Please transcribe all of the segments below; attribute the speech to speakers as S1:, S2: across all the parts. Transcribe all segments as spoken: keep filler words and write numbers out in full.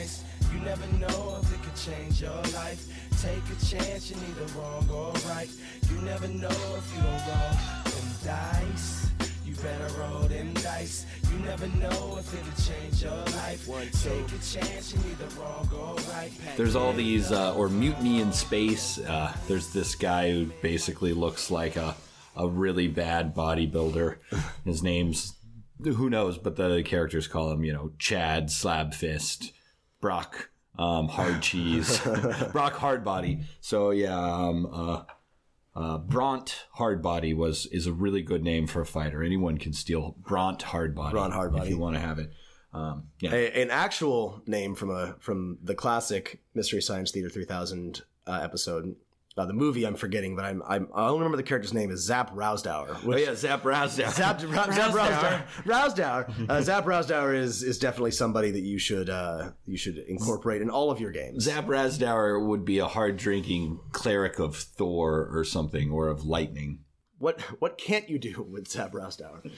S1: dice. You never know if it could change your life. Take a chance, you're neither wrong or right. You never know if you don't roll them dice. You better roll them dice. You never know if it could change your life. One, take a chance, you're neither wrong or right.
S2: There's all these, uh, or Mutiny in Space. Uh, there's this guy who basically looks like a, a really bad bodybuilder. His name's, who knows, but the characters call him, you know, Chad, Slab Fist, Brock, um, Hard Cheese, Brock Hardbody. So yeah, um, uh, uh, Bront Hardbody was is a really good name for a fighter. Anyone can steal Bront Hardbody.
S3: Bront Hardbody,
S2: if you want to have it. Um, yeah,
S3: a, an actual name from a from the classic Mystery Science Theater three thousand uh, episode. Uh, the movie I'm forgetting, but I'm, I'm I only remember the character's name is Zap Rousdower.
S2: Which, oh yeah, Zap Rousdower.
S3: Zap, Ra- Zap Rousdower. Rousdower. Uh, Zap Rousdower is is definitely somebody that you should uh, you should incorporate in all of your games.
S2: Zap Rousdower would be a hard drinking cleric of Thor or something, or of lightning.
S3: What what can't you do with Zap Rousdower?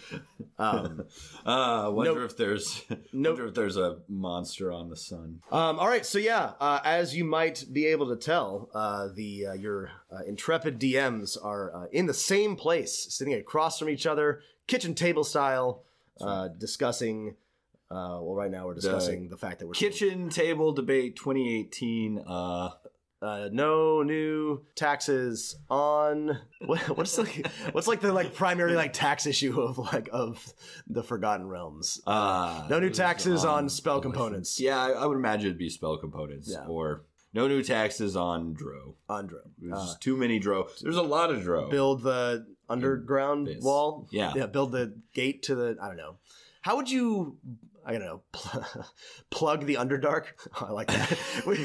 S3: Um,
S2: uh, wonder
S3: no,
S2: if there's
S3: no,
S2: wonder if there's a monster on the sun.
S3: Um, all right, so yeah, uh, as you might be able to tell, uh, the uh, your uh, intrepid D Ms are uh, in the same place, sitting across from each other, kitchen table style, uh, discussing. Uh, well, right now we're discussing the, the fact that we're
S2: kitchen still... table debate twenty eighteen. Uh,
S3: Uh, no new taxes on what, what's like what's like the like primary like tax issue of like of the Forgotten Realms. Uh, no new taxes on, on spell components.
S2: Yeah, I, I would imagine it'd be spell components, yeah. Or no new taxes on Dro.
S3: On Dro,
S2: there's uh, too many Dro. There's a lot of Dro.
S3: Build the underground wall.
S2: Yeah,
S3: yeah. Build the gate to the. I don't know. How would you? I don't know. Pl- plug the Underdark. Oh, I like that.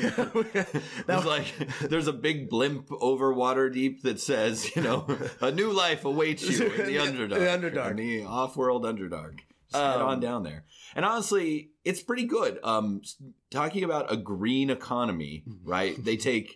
S2: that was like there's a big blimp over Waterdeep that says, you know, a new life awaits you in the Underdark.
S3: The Underdark,
S2: in the off-world Underdark. Just um, head on down there. And honestly, it's pretty good. Um, talking about a green economy, right? They take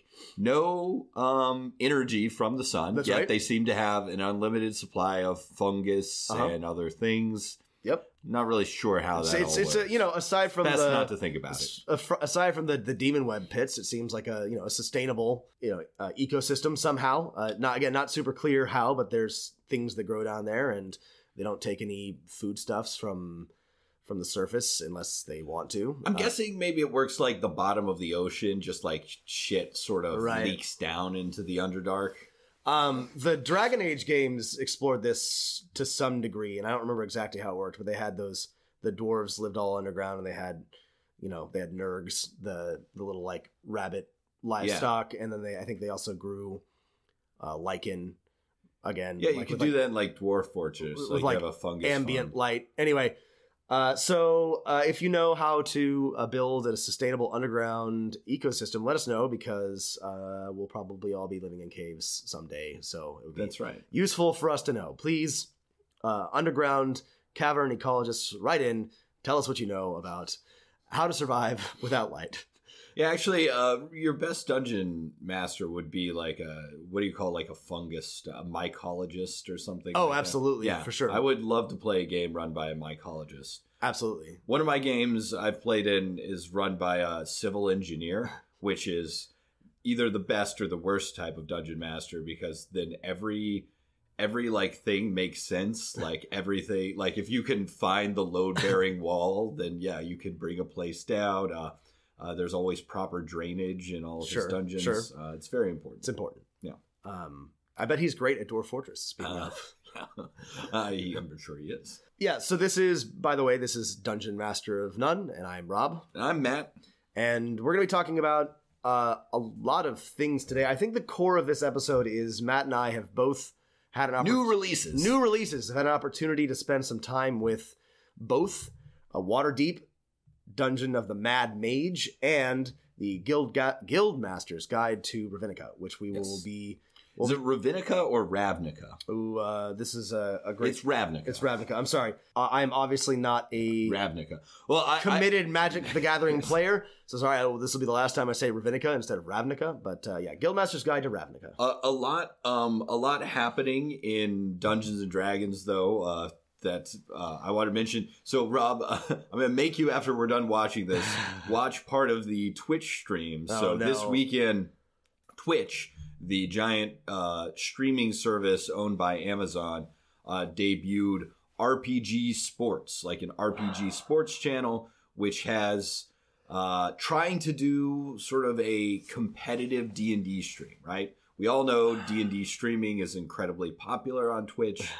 S2: no um, energy from the sun,
S3: That's
S2: yet
S3: right.
S2: they seem to have an unlimited supply of fungus
S3: uh-huh.
S2: and other things.
S3: Yep.
S2: Not really sure how that
S3: it's,
S2: all
S3: it's
S2: works.
S3: A, you know, aside from
S2: Best
S3: the
S2: not to think about it.
S3: Aside from the, the demon web pits, it seems like a you know a sustainable you know uh, ecosystem somehow. Uh, not again, not super clear how, but there's things that grow down there, and they don't take any foodstuffs from from the surface unless they want to.
S2: I'm
S3: uh,
S2: guessing maybe it works like the bottom of the ocean, just like shit sort of
S3: right.
S2: leaks down into the Underdark.
S3: Um, the Dragon Age games explored this to some degree, and I don't remember exactly how it worked, but they had those, the dwarves lived all underground, and they had, you know, they had Nurgs, the the little, like, rabbit livestock, yeah. and then they, I think they also grew uh, lichen, again.
S2: Yeah, you
S3: like,
S2: could
S3: with,
S2: do
S3: like,
S2: that in, like, Dwarf Fortress,
S3: with,
S2: like,
S3: like
S2: you have a fungus
S3: ambient
S2: farm.
S3: light. Anyway, Uh, so uh, if you know how to uh, build a sustainable underground ecosystem, let us know, because uh, we'll probably all be living in caves someday. So it would be
S2: That's right.
S3: useful for us to know. Please, uh, underground cavern ecologists, write in. Tell us what you know about how to survive without light.
S2: Yeah, actually, uh, your best dungeon master would be like a, what do you call like a fungus, a mycologist or something?
S3: Oh,
S2: like
S3: absolutely.
S2: That. Yeah,
S3: for sure.
S2: I would love to play a game run by a mycologist.
S3: Absolutely.
S2: One of my games I've played in is run by a civil engineer, which is either the best or the worst type of dungeon master, because then every every like thing makes sense. Like everything, like if you can find the load bearing wall, then yeah, you can bring a place down. Uh, uh, there's always proper drainage in all of
S3: Sure,
S2: his dungeons.
S3: sure.
S2: Uh, it's very important.
S3: It's important.
S2: Yeah.
S3: Um, I bet he's great at Dwarf Fortress, speaking
S2: Uh,
S3: of.
S2: uh, he, I'm sure he is.
S3: Yeah, so this is, by the way, this is Dungeon Master of None, and I'm Rob.
S2: And I'm Matt.
S3: And we're going to be talking about uh, a lot of things today. I think the core of this episode is Matt and I have both had an opportunity.
S2: New releases.
S3: New releases. Have had an opportunity to spend some time with both a Waterdeep Dungeon of the Mad Mage and the Guild Ga- Guildmaster's Guide to Ravnica, which we
S2: Yes.
S3: will be...
S2: Is it Ravnica or Ravnica?
S3: Ooh, uh, this is a, a great...
S2: It's Ravnica.
S3: It's Ravnica. I'm sorry. Uh, I'm obviously not a
S2: Ravnica. Well, I,
S3: committed
S2: I,
S3: Magic the Gathering player, so sorry, I, this will be the last time I say Ravnica instead of Ravnica. But uh, yeah, Guildmaster's Guide to Ravnica.
S2: A, a lot, um, a lot happening in Dungeons and Dragons, though. Uh, that uh, I want to mention. So, Rob, uh, I'm going to make you, after we're done watching this, watch part of the Twitch stream.
S3: Oh,
S2: so
S3: no.
S2: this weekend, Twitch, the giant uh, streaming service owned by Amazon, uh, debuted R P G Sports, like an R P G sports channel, which has uh, trying to do sort of a competitive D and D stream, right? We all know D and D streaming is incredibly popular on Twitch.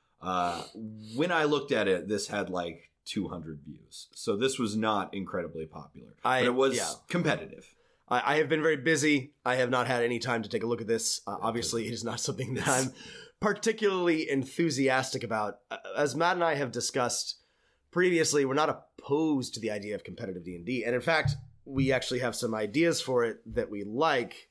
S2: Uh, when I looked at it, this had like two hundred views. So this was not incredibly popular.
S3: I,
S2: but it was
S3: yeah.
S2: competitive.
S3: I, I have been very busy. I have not had any time to take a look at this. Uh, obviously, it is not something that I'm particularly enthusiastic about. Uh, as Matt and I have discussed previously, we're not opposed to the idea of competitive D and D. And in fact, we actually have some ideas for it that we like.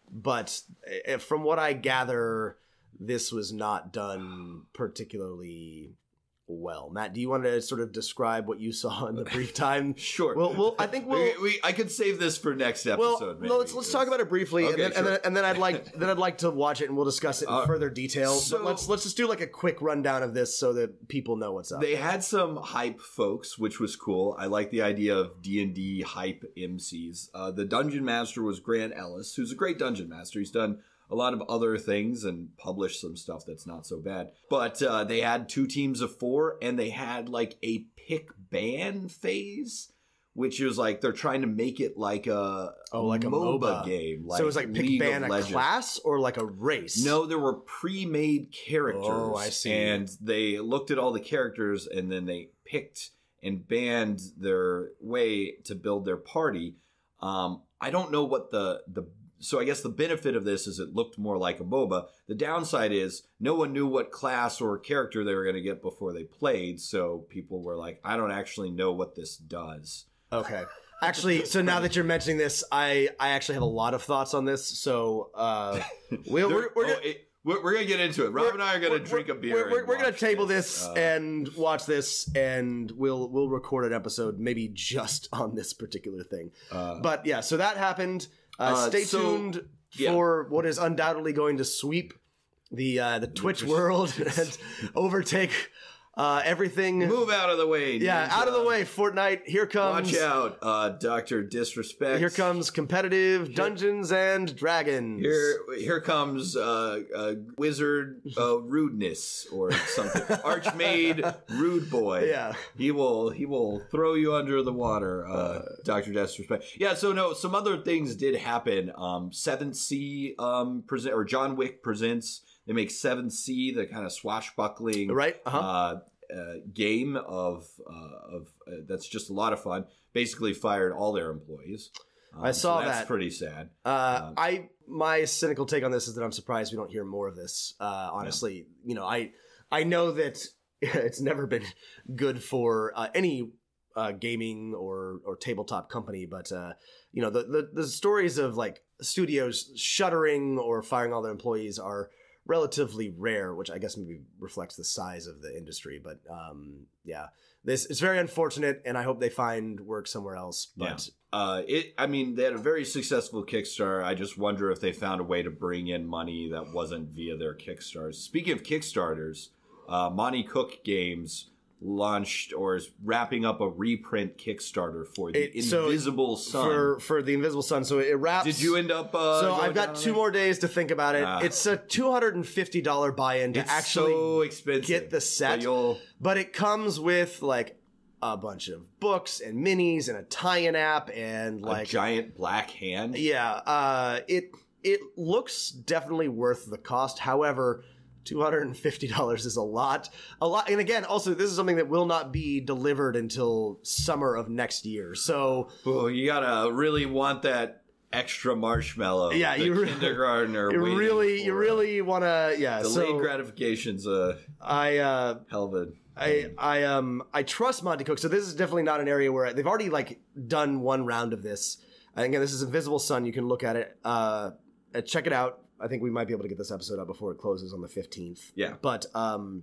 S3: But uh, from what I gather, this was not done particularly well. Matt, do you want to sort of describe what you saw in the brief time?
S2: Sure.
S3: Well, well I think we'll.
S2: We, we, I could save this for next episode.
S3: Well,
S2: maybe,
S3: no, let's let's talk about it briefly,
S2: Okay,
S3: and, then,
S2: sure.
S3: and then and then I'd like then I'd like to watch it, and we'll discuss it in
S2: Uh,
S3: further detail.
S2: so-
S3: but let's let's just do like a quick rundown of this so that people know what's up.
S2: They had some hype folks, which was cool. I like the idea of D and D hype M Cs. Uh, the Dungeon Master was Grant Ellis, who's a great Dungeon Master. He's done a lot of other things and published some stuff that's not so bad. But uh, they had two teams of four, and they had like a pick ban phase, which was like they're trying to make it like a,
S3: oh, like a
S2: MOBA,
S3: MOBA
S2: game. Like
S3: so it was like pick
S2: League
S3: ban
S2: of
S3: a
S2: Legends.
S3: class or like a race.
S2: No, there were pre-made characters.
S3: Oh, I see.
S2: And they looked at all the characters, and then they picked and banned their way to build their party. Um, I don't know what the the so I guess the benefit of this is it looked more like a MOBA. The downside is no one knew what class or character they were going to get before they played, so people were like, I don't actually know what this does.
S3: Okay. Actually, so now that you're mentioning this, I I actually have a lot of thoughts on this. So uh, we'll, we're we're,
S2: Oh,
S3: gonna,
S2: it- we're, we're going to get into it. Rob and I are going to
S3: we're-
S2: drink a beer.
S3: We're, we're,
S2: and
S3: we're going
S2: watch
S3: to table
S2: this.
S3: this
S2: Uh,
S3: and watch this, and we'll we'll record an episode maybe just on this particular thing.
S2: Uh,
S3: But yeah, so that happened. Uh,
S2: Uh,
S3: stay
S2: so-
S3: tuned
S2: yeah.
S3: for what is undoubtedly going to sweep the uh, the Twitch world and overtake uh, everything.
S2: Move out of the way.
S3: Yeah,
S2: ninja.
S3: out of the way, Fortnite. Here comes.
S2: Watch out, uh, Doctor Disrespect.
S3: Here comes competitive Dungeons and Dragons.
S2: Here, here comes uh, uh, Wizard uh, Rudeness or something. Archmaid Rude Boy.
S3: Yeah.
S2: he will he will throw you under the water. Uh, Doctor Disrespect. Yeah. So no, some other things did happen. Um, Seventh Sea um, present or John Wick presents. They make Seventh Sea, the kind of swashbuckling
S3: Right, uh-huh.
S2: uh, uh, game of uh, of uh, that's just a lot of fun. Basically, fired all their employees. Um,
S3: I saw
S2: so that's
S3: that.
S2: pretty sad.
S3: Uh,
S2: Um,
S3: I my cynical take on this is that I'm surprised we don't hear more of this. Uh, honestly, you know, I I know that it's never been good for uh, any uh, gaming or or tabletop company, but uh, you know, the, the the stories of like studios shuttering or firing all their employees are relatively rare, which I guess maybe reflects the size of the industry. But um, yeah, this it's very unfortunate, and I hope they find work somewhere else. But
S2: Yeah. Uh, it. I mean, they had a very successful Kickstarter. I just wonder if they found a way to bring in money that wasn't via their Kickstarters. Speaking of Kickstarters, uh, Monty Cook Games launched or is wrapping up a reprint Kickstarter for the
S3: It- so
S2: Invisible Sun.
S3: for for the Invisible Sun, so it wraps.
S2: Did you end up? Uh,
S3: So
S2: going
S3: I've
S2: down
S3: got
S2: on
S3: two
S2: that?
S3: more days to think about it.
S2: Ah.
S3: It's a two hundred fifty dollars buy-in to
S2: It's
S3: actually
S2: so expensive.
S3: get the set,
S2: But you'll-
S3: but it comes with like a bunch of books and minis and a tie-in app and
S2: a
S3: like
S2: giant black hand.
S3: yeah, uh, it it looks definitely worth the cost. However, two hundred fifty dollars is a lot. A lot. And again, also, this is something that will not be delivered until summer of next year. So,
S2: Oh, you gotta really want that extra marshmallow.
S3: Yeah,
S2: the
S3: you re-
S2: kindergartner.
S3: you
S2: waiting
S3: really, you
S2: for,
S3: really want to, yeah.
S2: Delayed
S3: so
S2: gratification's a
S3: I, uh,
S2: hell of a.
S3: I, I, um, I trust Monty Cook. So this is definitely not an area where they've already like done one round of this. And again, this is Invisible Sun. You can look at it, uh, uh, check it out. I think we might be able to get this episode up before it closes on the fifteenth.
S2: Yeah.
S3: But um,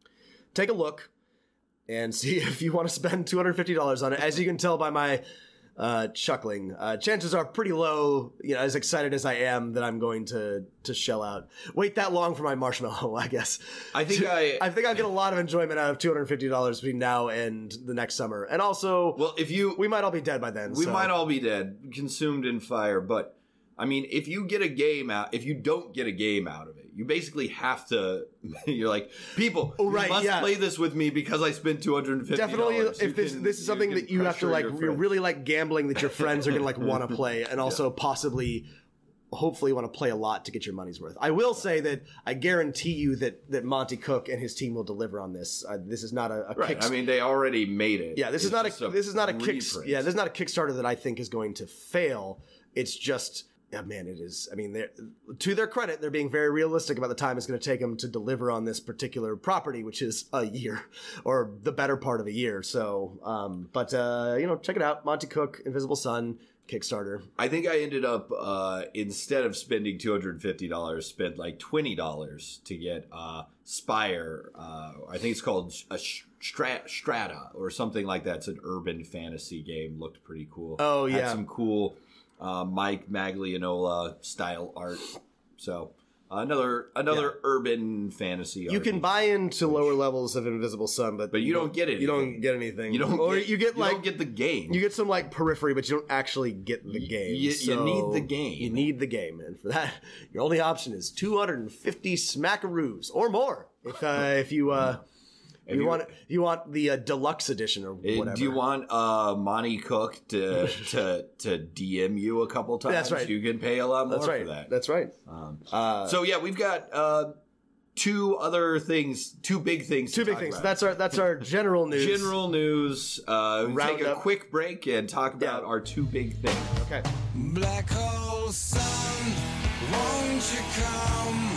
S3: take a look and see if you want to spend two hundred fifty dollars on it. As you can tell by my uh, chuckling. Uh, chances are pretty low, you know, as excited as I am, that I'm going to to shell out. Wait that long for my marshmallow, I guess.
S2: I think I...
S3: I think I'll get a lot of enjoyment out of two hundred fifty dollars between now and the next summer. And also,
S2: well, if you...
S3: we might all be dead by then.
S2: We
S3: so.
S2: might all be dead, consumed in fire, but... I mean, if you get a game out, if you don't get a game out of it, you basically have to, you're like, people,
S3: oh, right,
S2: you must
S3: yeah.
S2: play this with me because I spent two hundred fifty dollars.
S3: Definitely,
S2: You
S3: if this
S2: can,
S3: this is something
S2: you
S3: that you have to, like, you're really like gambling that your friends are going to, like, want to play, and also yeah. possibly, hopefully want to play a lot to get your money's worth. I will say that I guarantee you that, that Monty Cook and his team will deliver on this. Uh, this is not a, a
S2: right.
S3: kick.
S2: I mean, they already made it.
S3: Yeah, this
S2: it's
S3: is not a,
S2: a
S3: this is not a kick. Yeah, this is not a Kickstarter that I think is going to fail. It's just... Yeah, man, it is. I mean, they're, to their credit, they're being very realistic about the time it's going to take them to deliver on this particular property, which is a year or the better part of a year. So, um, but, uh, you know, check it out. Monty Cook, Invisible Sun, Kickstarter.
S2: I think I ended up, uh, instead of spending two hundred fifty dollars, spent like twenty dollars to get uh, Spire. Uh, I think it's called a Strat- Strata or something like that. It's an urban fantasy game. Looked pretty cool.
S3: Oh, yeah.
S2: Had some cool... Uh, Mike Maglianola style art. So uh, another another yeah. urban fantasy.
S3: You
S2: R P G.
S3: can buy into lower levels of Invisible Sun, but
S2: but you don't get it.
S3: You don't get anything.
S2: You don't.
S3: Or
S2: get,
S3: you get
S2: you
S3: like
S2: don't get the game.
S3: You get some like periphery, but you don't actually get the game.
S2: You,
S3: so
S2: you need the game.
S3: You need the game, and for that, your only option is two hundred fifty smackaroos or more. If uh, if you. Uh, If you, you want you want the uh, deluxe edition or whatever.
S2: Do you want uh, Monty Cook to to to D M you a couple times?
S3: That's right.
S2: You can pay a lot more
S3: That's right.
S2: for that.
S3: That's right.
S2: Um,
S3: uh,
S2: so yeah, we've got uh, two other things, two big things.
S3: Two
S2: to
S3: big
S2: talk
S3: things.
S2: About.
S3: That's our that's our general news.
S2: General news. Uh, we take a
S3: up.
S2: quick break and talk about
S3: yeah.
S2: our two big things.
S3: Okay.
S1: Black hole sun, won't you come?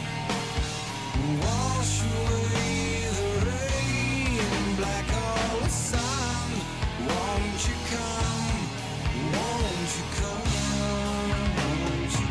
S1: Wash away the rain. Black hole sun, won't you come? Won't you come? Won't you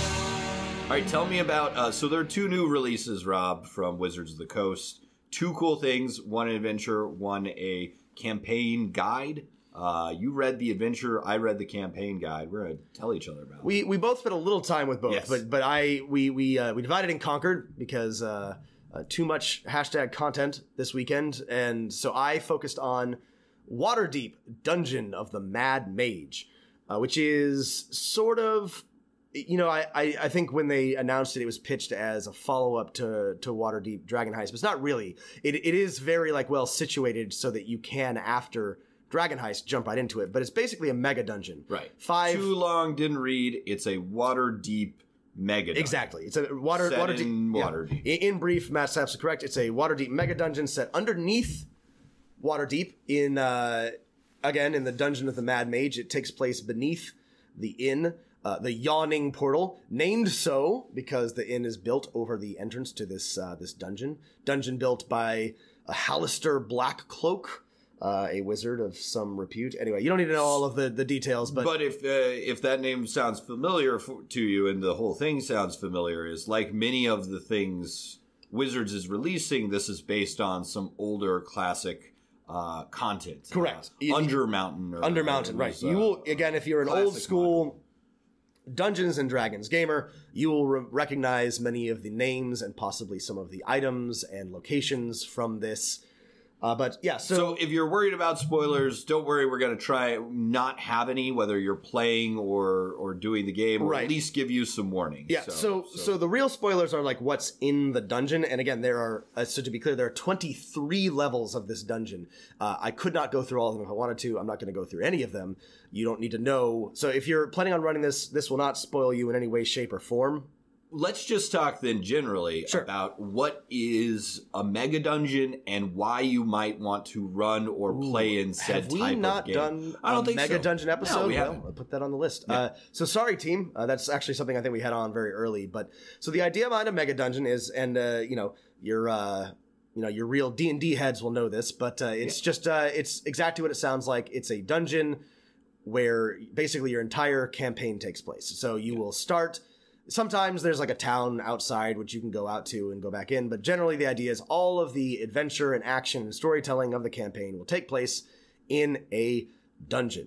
S1: come?
S2: All right, tell me about. Uh, so there are two new releases, Rob, from Wizards of the Coast. Two cool things: one an adventure, one a campaign guide. Uh, you read the adventure, I read the campaign guide. We're gonna tell each other about it.
S3: We we both spent a little time with both,
S2: Yes.
S3: but but I we we uh, we divided and conquered because uh, uh, too much hashtag content this weekend, and so I focused on Waterdeep Dungeon of the Mad Mage, uh, which is sort of. You know, I, I, I think when they announced it, it was pitched as a follow-up to, to Waterdeep Dragon Heist, but it's not really. It it is very, like, well situated so that you can, after Dragon Heist, jump right into it. But it's basically a mega dungeon.
S2: Right.
S3: Five...
S2: Too long, didn't read. It's a Waterdeep mega dungeon.
S3: Exactly. It's a water,
S2: set
S3: Waterdeep...
S2: in
S3: yeah.
S2: Waterdeep.
S3: In, in brief, Matt Saps is correct. It's a Waterdeep mega dungeon set underneath Waterdeep in, uh, again, in the Dungeon of the Mad Mage. It takes place beneath the inn. Uh, the Yawning Portal, named so because the inn is built over the entrance to this uh, this dungeon. Dungeon built by a Hallister Blackcloak, uh, a wizard of some repute. Anyway, you don't need to know all of the, the details, but
S2: but if uh, if that name sounds familiar for, to you, and the whole thing sounds familiar, is like many of the things Wizards is releasing, this is based on some older classic uh, content.
S3: Correct.
S2: Uh, Undermountain. Or,
S3: Undermountain,
S2: or
S3: right.
S2: was,
S3: You
S2: uh,
S3: will again, if you're an old
S2: classic
S3: school.
S2: model.
S3: Dungeons and Dragons gamer, you will re- recognize many of the names and possibly some of the items and locations from this. Uh, but yeah, so,
S2: So if you're worried about spoilers, don't worry. We're going to try not have any, whether you're playing or or doing the game, or
S3: Right.
S2: at least give you some warnings.
S3: yeah, so, so the real spoilers are like what's in the dungeon, and again, there are uh, so to be clear, there are twenty-three levels of this dungeon. Uh, I could not go through all of them if I wanted to. I'm not going to go through any of them. You don't need to know. So if you're planning on running this, this will not spoil you in any way, shape, or form.
S2: Let's just talk then generally
S3: Sure.
S2: about what is a mega dungeon and why you might want to run or play in said
S3: Have we
S2: type
S3: not
S2: of game.
S3: done
S2: I don't
S3: a
S2: think
S3: mega
S2: so.
S3: dungeon episode?
S2: No, we
S3: Well,
S2: haven't.
S3: I'll put that on the list. Uh, so sorry, team. Uh, that's actually something I think we had on very early. But so the idea behind a mega dungeon is, and uh, you know, your uh, you know, your real D and D heads will know this, but uh, it's yeah. just uh, it's exactly what it sounds like. It's a dungeon where basically your entire campaign takes place. So you yeah. will start. Sometimes there's like a town outside which you can go out to and go back in, but generally the idea is all of the adventure and action and storytelling of the campaign will take place in a dungeon.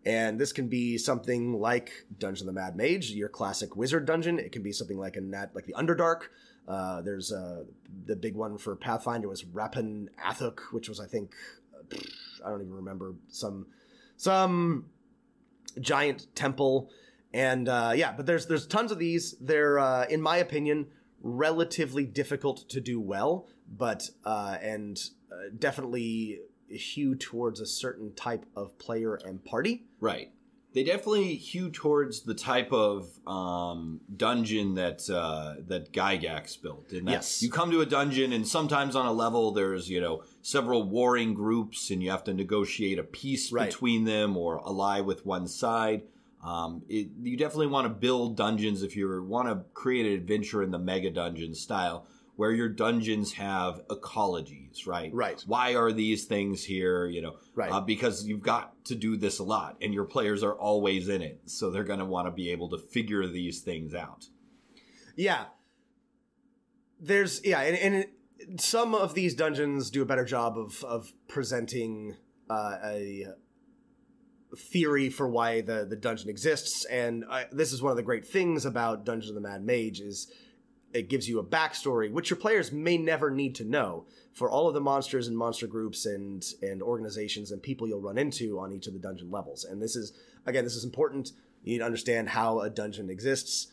S3: And this can be something like Dungeon of the Mad Mage, your classic wizard dungeon. It can be something like a nat, like the Underdark. Uh, there's uh, the big one for Pathfinder was Rapin Athuk, which was, I think, uh, I don't even remember, some some giant temple. And uh, yeah, but there's there's tons of these. They're, uh, in my opinion, relatively difficult to do well, but uh, and uh, definitely hew towards a certain type of player and party.
S2: Right. They definitely hew towards the type of um, dungeon that uh, that Gygax built. In that
S3: yes.
S2: You come to a dungeon, and sometimes on a level there's, you know, several warring groups, and you have to negotiate a peace right. between them or ally with one side. Um, it, you definitely want to build dungeons if you want to create an adventure in the Megadungeon style, where your dungeons have ecologies, right?
S3: Right.
S2: Why are these things here? You know,
S3: right.
S2: uh, because you've got to do this a lot, and your players are always in it, so they're going to want to be able to figure these things out.
S3: Yeah. There's yeah, and, and it, some of these dungeons do a better job of of presenting uh, a theory for why the the dungeon exists, and I, this is one of the great things about Dungeon of the Mad Mage is it gives you a backstory, which your players may never need to know, for all of the monsters and monster groups and and organizations and people you'll run into on each of the dungeon levels. And this is, again, this is important. You need to understand how a dungeon exists.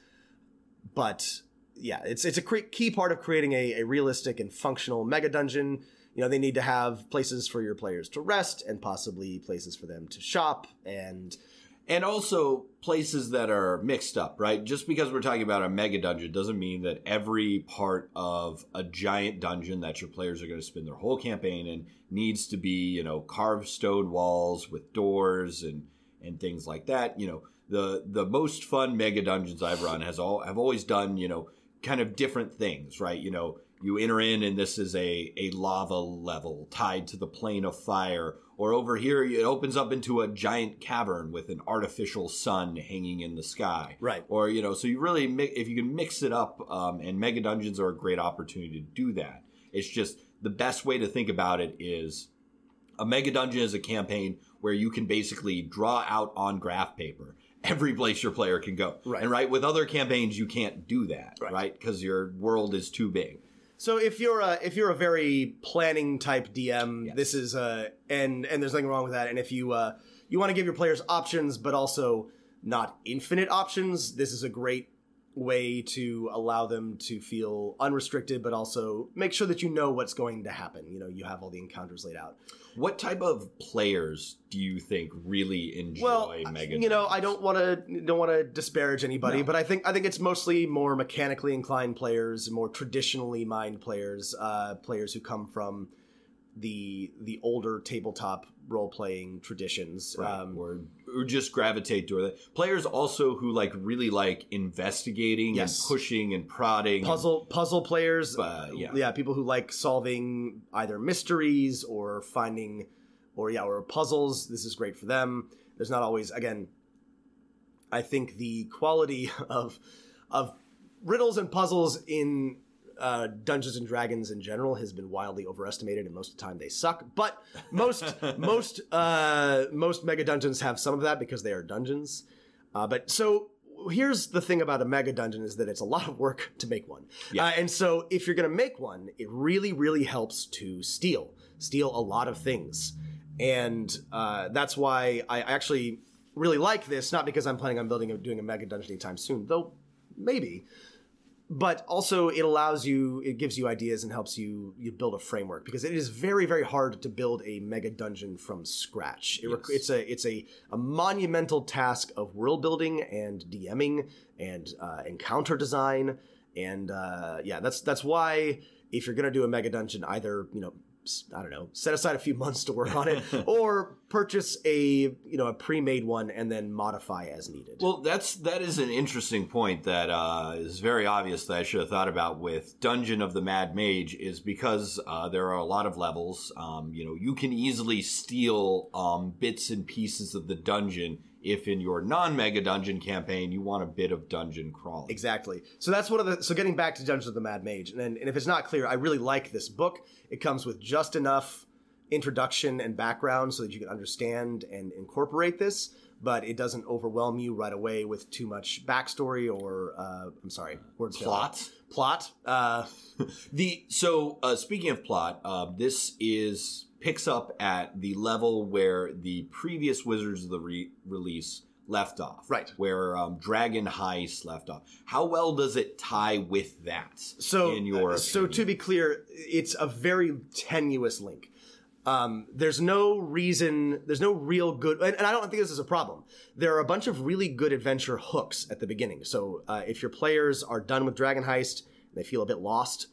S3: But yeah, it's it's a cre- key part of creating a, a realistic and functional mega dungeon. You know, they need to have places for your players to rest and possibly places for them to shop and...
S2: And also places that are mixed up, right? Just because we're talking about a mega dungeon doesn't mean that every part of a giant dungeon that your players are going to spend their whole campaign in needs to be, you know, carved stone walls with doors and, and things like that. You know, the the most fun mega dungeons I've run has all have always done, you know, kind of different things, right? You know, you enter in and this is a, a lava level tied to the plane of fire. Or over here, it opens up into a giant cavern with an artificial sun hanging in the sky.
S3: Right.
S2: Or, you know, so you really, mi- if you can mix it up, um, and mega dungeons are a great opportunity to do that. It's just the best way to think about it is a mega dungeon is a campaign where you can basically draw out on graph paper every place your player can go.
S3: Right.
S2: And right, with other campaigns, you can't do that,
S3: right?
S2: right? Because your world is too big.
S3: So if you're a if you're a very planning type D M,
S2: yes.
S3: this is uh and and there's nothing wrong with that. And if you uh you want to give your players options, but also not infinite options, this is a great way to allow them to feel unrestricted, but also make sure that you know what's going to happen. You know, you have all the encounters laid out.
S2: What type of players do you think really enjoy
S3: well,
S2: Mega?
S3: You know, I don't want to don't want to disparage anybody,
S2: no.
S3: but I think I think it's mostly more mechanically inclined players, more traditionally minded players, uh, players who come from the the older tabletop role playing traditions,
S2: right.
S3: um,
S2: or or just gravitate toward it. Players also who like really like investigating
S3: yes.
S2: and pushing and prodding.
S3: Puzzle puzzle players,
S2: uh, yeah,
S3: yeah, people who like solving either mysteries or finding, or yeah, or puzzles. This is great for them. There's not always, again, I think the quality of of riddles and puzzles in Uh, Dungeons and Dragons in general has been wildly overestimated, and most of the time they suck. But most most uh, most mega dungeons have some of that because they are dungeons. Uh, but so here's the thing about a mega dungeon is that it's a lot of work to make one.
S2: Yeah.
S3: Uh, and so if you're going to make one, it really really helps to steal steal a lot of things, and uh, that's why I actually really like this. Not because I'm planning on building a, doing a mega dungeon anytime soon, though maybe. But also it allows you, it gives you ideas and helps you you build a framework, because it is very, very hard to build a mega dungeon from scratch. It
S2: yes.
S3: rec- it's a it's a, a monumental task of world building and DMing and uh, encounter design. And uh, yeah, that's that's why if you're going to do a mega dungeon, either, you know, I don't know, set aside a few months to work on it, or purchase a, you know, a pre-made one and then modify as needed.
S2: Well, that's that is an interesting point that uh, is very obvious that I should have thought about with Dungeon of the Mad Mage, is because uh, there are a lot of levels. Um, you know, you can easily steal um, bits and pieces of the dungeon if in your non-mega dungeon campaign you want a bit of dungeon crawling.
S3: Exactly. So that's one of the. So getting back to Dungeons of the Mad Mage, and, and if it's not clear, I really like this book. It comes with just enough introduction and background so that you can understand and incorporate this. but it doesn't overwhelm you right away with too much backstory or uh, I'm sorry, words
S2: Plot.
S3: Plot. Uh,
S2: the so uh, speaking of plot, uh, this is picks up at the level where the previous Wizards of the re- release left off,
S3: right?
S2: Where um, Dragon Heist left off. How well does it tie with that?
S3: So,
S2: in your
S3: uh, so to be clear, it's a very tenuous link. Um, there's no reason, there's no real good, and, and I don't think this is a problem. There are a bunch of really good adventure hooks at the beginning. So uh, if your players are done with Dragon Heist and they feel a bit lost,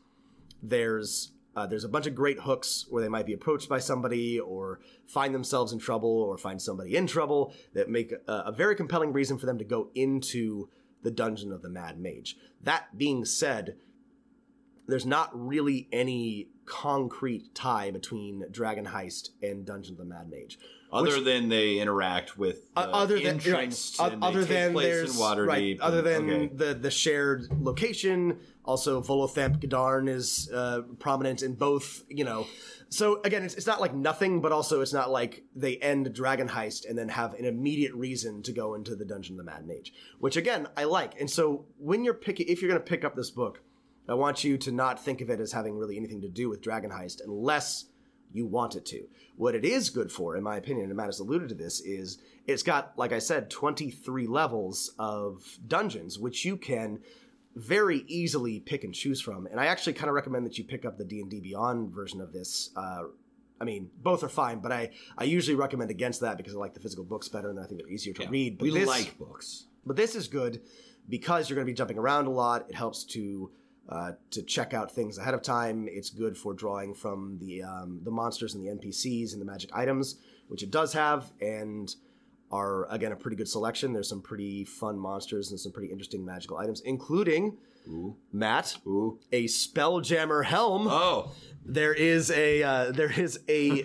S3: there's uh, there's a bunch of great hooks where they might be approached by somebody or find themselves in trouble or find somebody in trouble that make a, a very compelling reason for them to go into the dungeon of the Mad Mage. That being said, there's not really any concrete tie between Dragon Heist and Dungeon of the Mad Mage.
S2: Other
S3: which,
S2: than they interact with uh,
S3: other than
S2: entrance
S3: right,
S2: and
S3: other
S2: they
S3: than
S2: take place
S3: there's
S2: in Waterdeep.
S3: Right, other than
S2: okay.
S3: the the shared location, also Volothamp Gadarn is uh, prominent in both. You know, so again, it's it's not like nothing, but also it's not like they end Dragon Heist and then have an immediate reason to go into the Dungeon of the Mad Mage, which again I like. And so when you're picking, if you're going to pick up this book, I want you to not think of it as having really anything to do with Dragon Heist unless you want it to. What it is good for, in my opinion, and Matt has alluded to this, is it's got, like I said, twenty-three levels of dungeons, which you can very easily pick and choose from. And I actually kind of recommend that you pick up the D and D Beyond version of this. Uh, I mean, both are fine, but I, I usually recommend against that because I like the physical books better and I think they're easier to
S2: yeah,
S3: read. But
S2: we
S3: this,
S2: like books.
S3: But this is good because you're going to be jumping around a lot. It helps to... Uh, to check out things ahead of time. It's good for drawing from the um, the monsters and the N P Cs and the magic items, which it does have, and are, again, a pretty good selection. There's some pretty fun monsters and some pretty interesting magical items, including,
S2: Ooh.
S3: Matt,
S2: Ooh.
S3: a Spelljammer helm.
S2: Oh.
S3: There is a... Uh, there is a...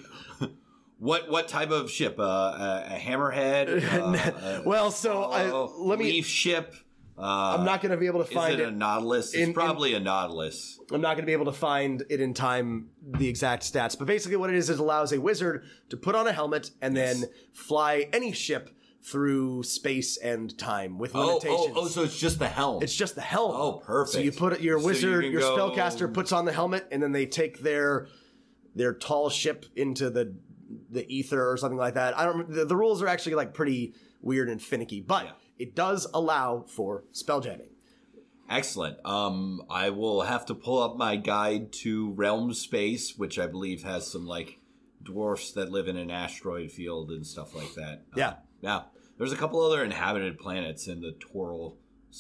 S2: What what type of ship? Uh, a, a hammerhead? Uh,
S3: well, so
S2: uh,
S3: I, let me...
S2: Leaf ship? Uh,
S3: I'm not going to be able to find
S2: is it.
S3: it.
S2: a Nautilus?
S3: In,
S2: it's probably
S3: in,
S2: a Nautilus.
S3: I'm not going to be able to find it in time, the exact stats. But basically what it is, is it allows a wizard to put on a helmet and
S2: yes.
S3: then fly any ship through space and time with
S2: oh,
S3: limitations.
S2: Oh, oh, so it's just the helm.
S3: It's just the helm.
S2: Oh, perfect.
S3: So you put it, your wizard,
S2: so you
S3: your
S2: go...
S3: spellcaster puts on the helmet and then they take their their tall ship into the the ether or something like that. I don't. The, the rules are actually like pretty weird and finicky, but yeah. It does allow for spelljamming.
S2: Excellent. Um, I will have to pull up my guide to Realm Space, which I believe has some like dwarfs that live in an asteroid field and stuff like that.
S3: Yeah.
S2: Uh, yeah. There's a couple other inhabited planets in the Toral.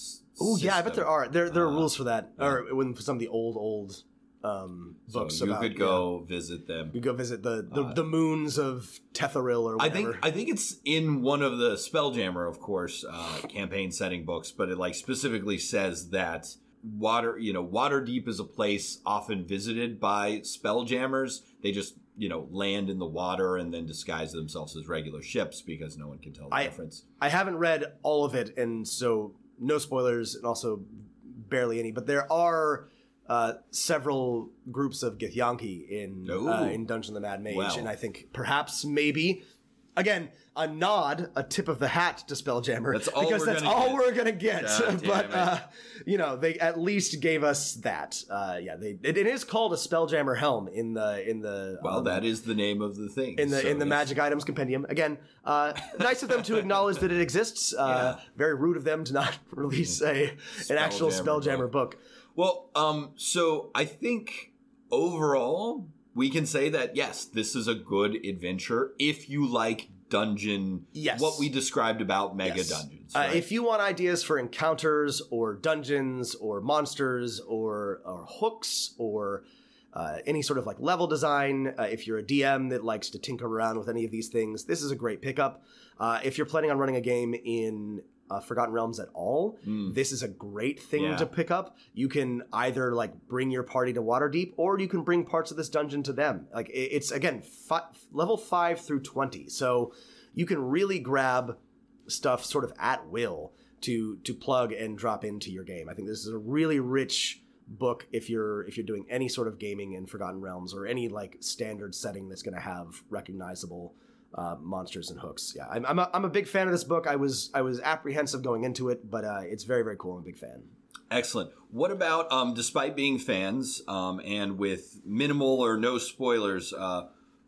S3: Oh yeah, I bet there are. There there are
S2: uh,
S3: rules for that, yeah. Or when some of the old old um, books.
S2: So you
S3: about,
S2: could go
S3: yeah.
S2: visit them.
S3: You go visit the the,
S2: uh,
S3: the moons of Tetheril or whatever.
S2: I think I think it's in one of the Spelljammer, of course, uh, campaign setting books, but it like specifically says that water, you know, Waterdeep is a place often visited by Spelljammers. They just, you know, land in the water and then disguise themselves as regular ships because no one can tell the
S3: I,
S2: difference.
S3: I haven't read all of it, and so no spoilers, and also barely any. But there are uh, several groups of Githyanki in uh, in Dungeon of the Mad Mage,
S2: well.
S3: and I think perhaps maybe again a nod, a tip of the hat to Spelljammer,
S2: that's all
S3: because
S2: we're
S3: that's
S2: gonna
S3: all
S2: get.
S3: we're gonna get. But
S2: it.
S3: uh, you know, they at least gave us that. Uh, yeah, they it, it is called a Spelljammer helm in the in the.
S2: Well,
S3: um,
S2: that is the name of the thing
S3: in the
S2: so
S3: in the
S2: yes.
S3: Magic Items Compendium. Again, uh, nice of them to acknowledge that it exists. Uh,
S2: Yeah.
S3: Very rude of them to not release a an actual Spelljammer book. book.
S2: Well, um, so I think overall we can say that yes, this is a good adventure if you like dungeon.
S3: Yes.
S2: What we described about Mega
S3: Yes.
S2: Dungeons.
S3: Uh,
S2: Right?
S3: if you want ideas for encounters or dungeons or monsters or or hooks or uh, any sort of like level design, uh, if you're a D M that likes to tinker around with any of these things, this is a great pickup. Uh, if you're planning on running a game in uh, Forgotten Realms at all,
S2: Mm.
S3: this is a great thing
S2: Yeah.
S3: to pick up. You can either like bring your party to Waterdeep, or you can bring parts of this dungeon to them. Like it- it's again fi- level five through twenty, so you can really grab stuff sort of at will to to plug and drop into your game. I think this is a really rich book if you're if you're doing any sort of gaming in Forgotten Realms or any like standard setting that's going to have recognizable uh, monsters and hooks. Yeah, I'm I'm a, I'm a big fan of this book. I was I was apprehensive going into it, but uh, it's very very cool. I'm a big fan.
S2: Excellent. What about, um, despite being fans um, and with minimal or no spoilers, uh,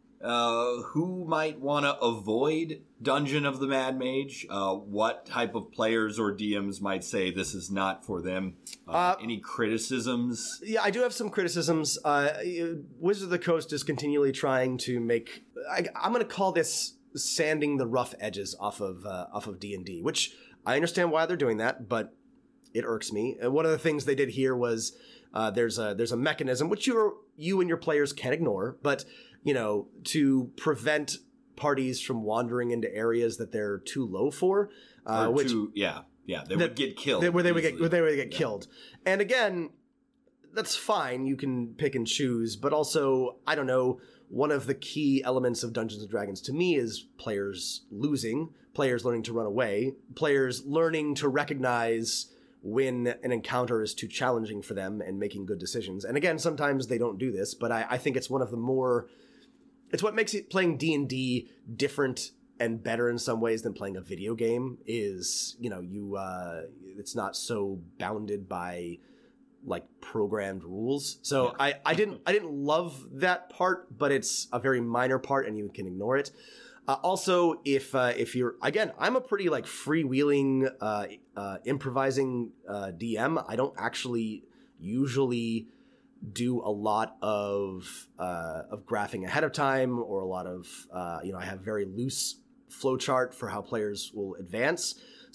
S2: uh, who might want to avoid Dungeon of the Mad Mage? Uh, what type of players or D Ms might say this is not for them? Uh, uh, any criticisms?
S3: Yeah, I do have some criticisms. Uh, Wizards of the Coast is continually trying to make... I, I'm going to call this sanding the rough edges off of uh, off of D and D, which I understand why they're doing that, but it irks me. And one of the things they did here was uh, there's a there's a mechanism which you you and your players can ignore, but you know, to prevent parties from wandering into areas that they're too low for, uh, which
S2: too, yeah, yeah, they
S3: that,
S2: would get killed.
S3: They, where they easily. would get where they would get
S2: yeah.
S3: killed. And again, that's fine. You can pick and choose, but also I don't know. One of the key elements of Dungeons and Dragons to me is players losing, players learning to run away, players learning to recognize when an encounter is too challenging for them and making good decisions. And again, sometimes they don't do this, but I, I think it's one of the more... It's what makes it playing D and D different and better in some ways than playing a video game is, you know, you uh, it's not so bounded by like programmed rules. So yeah. I, I didn't I didn't love that part, but it's a very minor part and you can ignore it. Uh, also, if uh, if you're again, I'm a pretty like freewheeling, uh, uh, improvising uh, D M. I don't actually usually do a lot of uh, of graphing ahead of time, or a lot of uh, you know. I have very loose flowchart for how players will advance.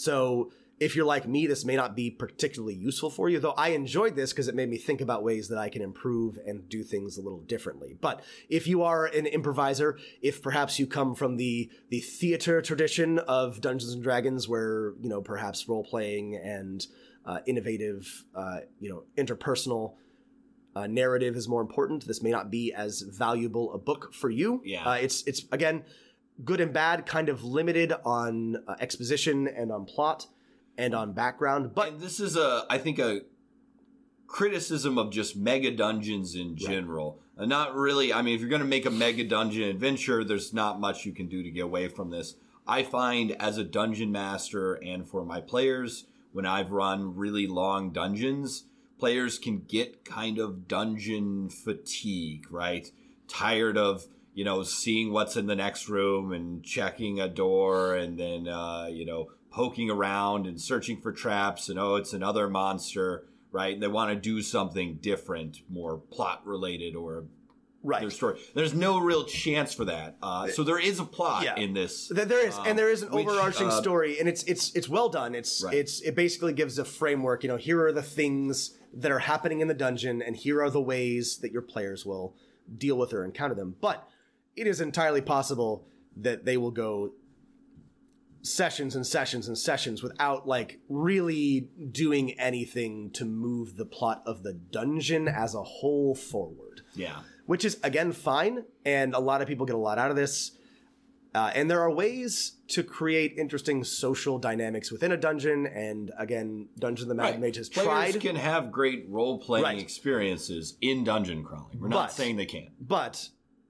S3: So if you're like me, this may not be particularly useful for you, though I enjoyed this because it made me think about ways that I can improve and do things a little differently. But if you are an improviser, if perhaps you come from the the theater tradition of Dungeons and Dragons, where, you know, perhaps role-playing and uh, innovative, uh, you know, interpersonal uh, narrative is more important, this may not be as valuable a book for you.
S2: Yeah.
S3: Uh, it's, it's again, good and bad, kind of limited on uh, exposition and on plot and on background, but
S2: and this is a, I think, a criticism of just mega dungeons in general. Right. Uh, not really. I mean, if you're going to make a mega dungeon adventure, there's not much you can do to get away from this. I find as a dungeon master and for my players, when I've run really long dungeons, players can get kind of dungeon fatigue, right? Tired of, you know, seeing what's in the next room and checking a door and then, uh, you know, poking around and searching for traps and, oh, it's another monster, right? And they want to do something different, more plot related or
S3: right.
S2: their story. There's no real chance for that. Uh, so there is a plot
S3: yeah.
S2: in this.
S3: There is, um, and there is an
S2: which,
S3: overarching
S2: uh,
S3: story, and it's it's it's well done. It's
S2: right.
S3: it's it basically gives a framework. You know, here are the things that are happening in the dungeon, and here are the ways that your players will deal with or encounter them. But it is entirely possible that they will go sessions and sessions and sessions without like really doing anything to move the plot of the dungeon as a whole forward.
S2: Yeah.
S3: Which is, again, fine. And a lot of people get a lot out of this. Uh, and there are ways to create interesting social dynamics within a dungeon. And again, Dungeon of the Mad
S2: right.
S3: Mage has
S2: Players
S3: tried.
S2: can have great role-playing
S3: right.
S2: experiences in dungeon crawling. We're not
S3: but,
S2: saying they can't.
S3: But,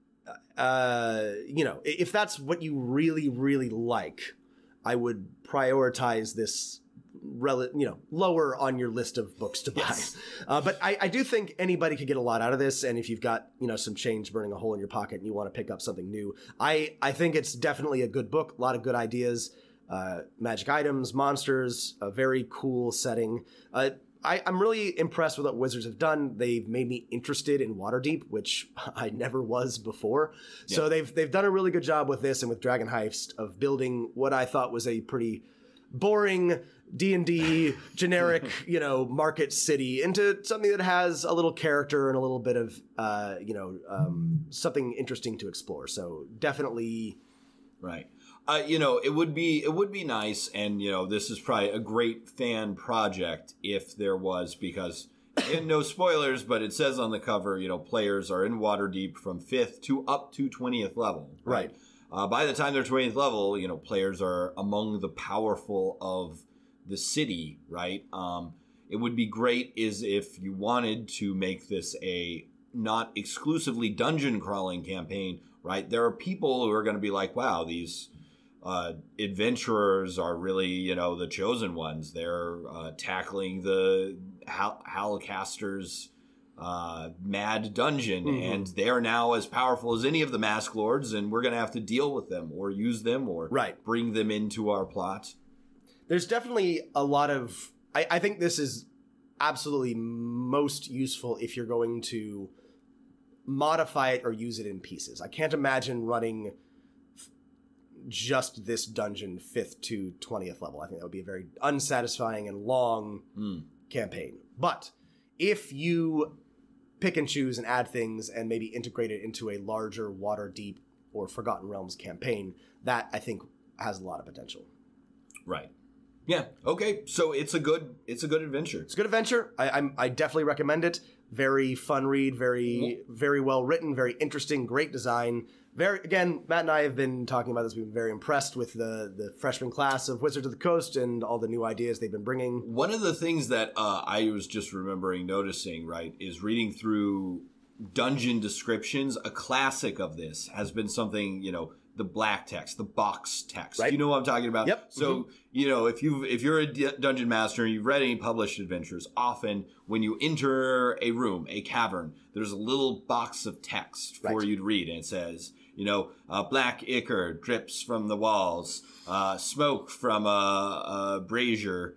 S3: uh, you know, if that's what you really, really like, I would prioritize this, rel- you know, lower on your list of books to buy.
S2: Yes.
S3: Uh, but I, I do think anybody could get a lot out of this. And if you've got, you know, some change burning a hole in your pocket and you want to pick up something new, I, I think it's definitely a good book. A lot of good ideas, uh, magic items, monsters, a very cool setting. Uh, I, I'm really impressed with what Wizards have done. They've made me interested in Waterdeep, which I never was before. Yeah. So they've they've done a really good job with this and with Dragon Heist of building what I thought was a pretty boring D and D generic, you know, market city into something that has a little character and a little bit of, uh, you know, um, something interesting to explore. So definitely,
S2: right. Uh, you know, it would be it would be nice, and you know, this is probably a great fan project if there was, because and no spoilers, but it says on the cover, you know, players are in Waterdeep from fifth to up to twentieth level. Right. right. Uh, by the time they're twentieth level, you know, players are among the powerful of the city. Right. Um, it would be great is if you wanted to make this a not exclusively dungeon crawling campaign, right? There are people who are going to be like, wow, these uh, adventurers are really, you know, the chosen ones. They're uh, tackling the Hal- Hallcaster's uh, mad dungeon, mm-hmm. and they are now as powerful as any of the Mask Lords, and we're going to have to deal with them or use them or
S3: right.
S2: bring them into our plot.
S3: There's definitely a lot of... I, I think this is absolutely most useful if you're going to modify it or use it in pieces. I can't imagine running f- just this dungeon fifth to twentieth level. I think that would be a very unsatisfying and long mm. campaign. But if you pick and choose and add things and maybe integrate it into a larger Waterdeep or Forgotten Realms campaign, that I think has a lot of potential.
S2: Right. Yeah. Okay. So it's a good it's a good adventure.
S3: It's a good adventure. I I'm, I definitely recommend it. Very fun read. Very very well written. Very interesting. Great design. Very again, Matt and I have been talking about this. We've been very impressed with the the freshman class of Wizards of the Coast and all the new ideas they've been bringing.
S2: One of the things that uh, I was just remembering noticing, right, is reading through dungeon descriptions. A classic of this has been something, you know, the black text, the box text. Right. You know what I'm talking about?
S3: Yep.
S2: So,
S3: mm-hmm.
S2: you know, if you if you're a d- dungeon master and you've read any published adventures, often when you enter a room, a cavern, there's a little box of text for right. you to read, and it says, you know, uh, black ichor drips from the walls, uh, smoke from a, a brazier.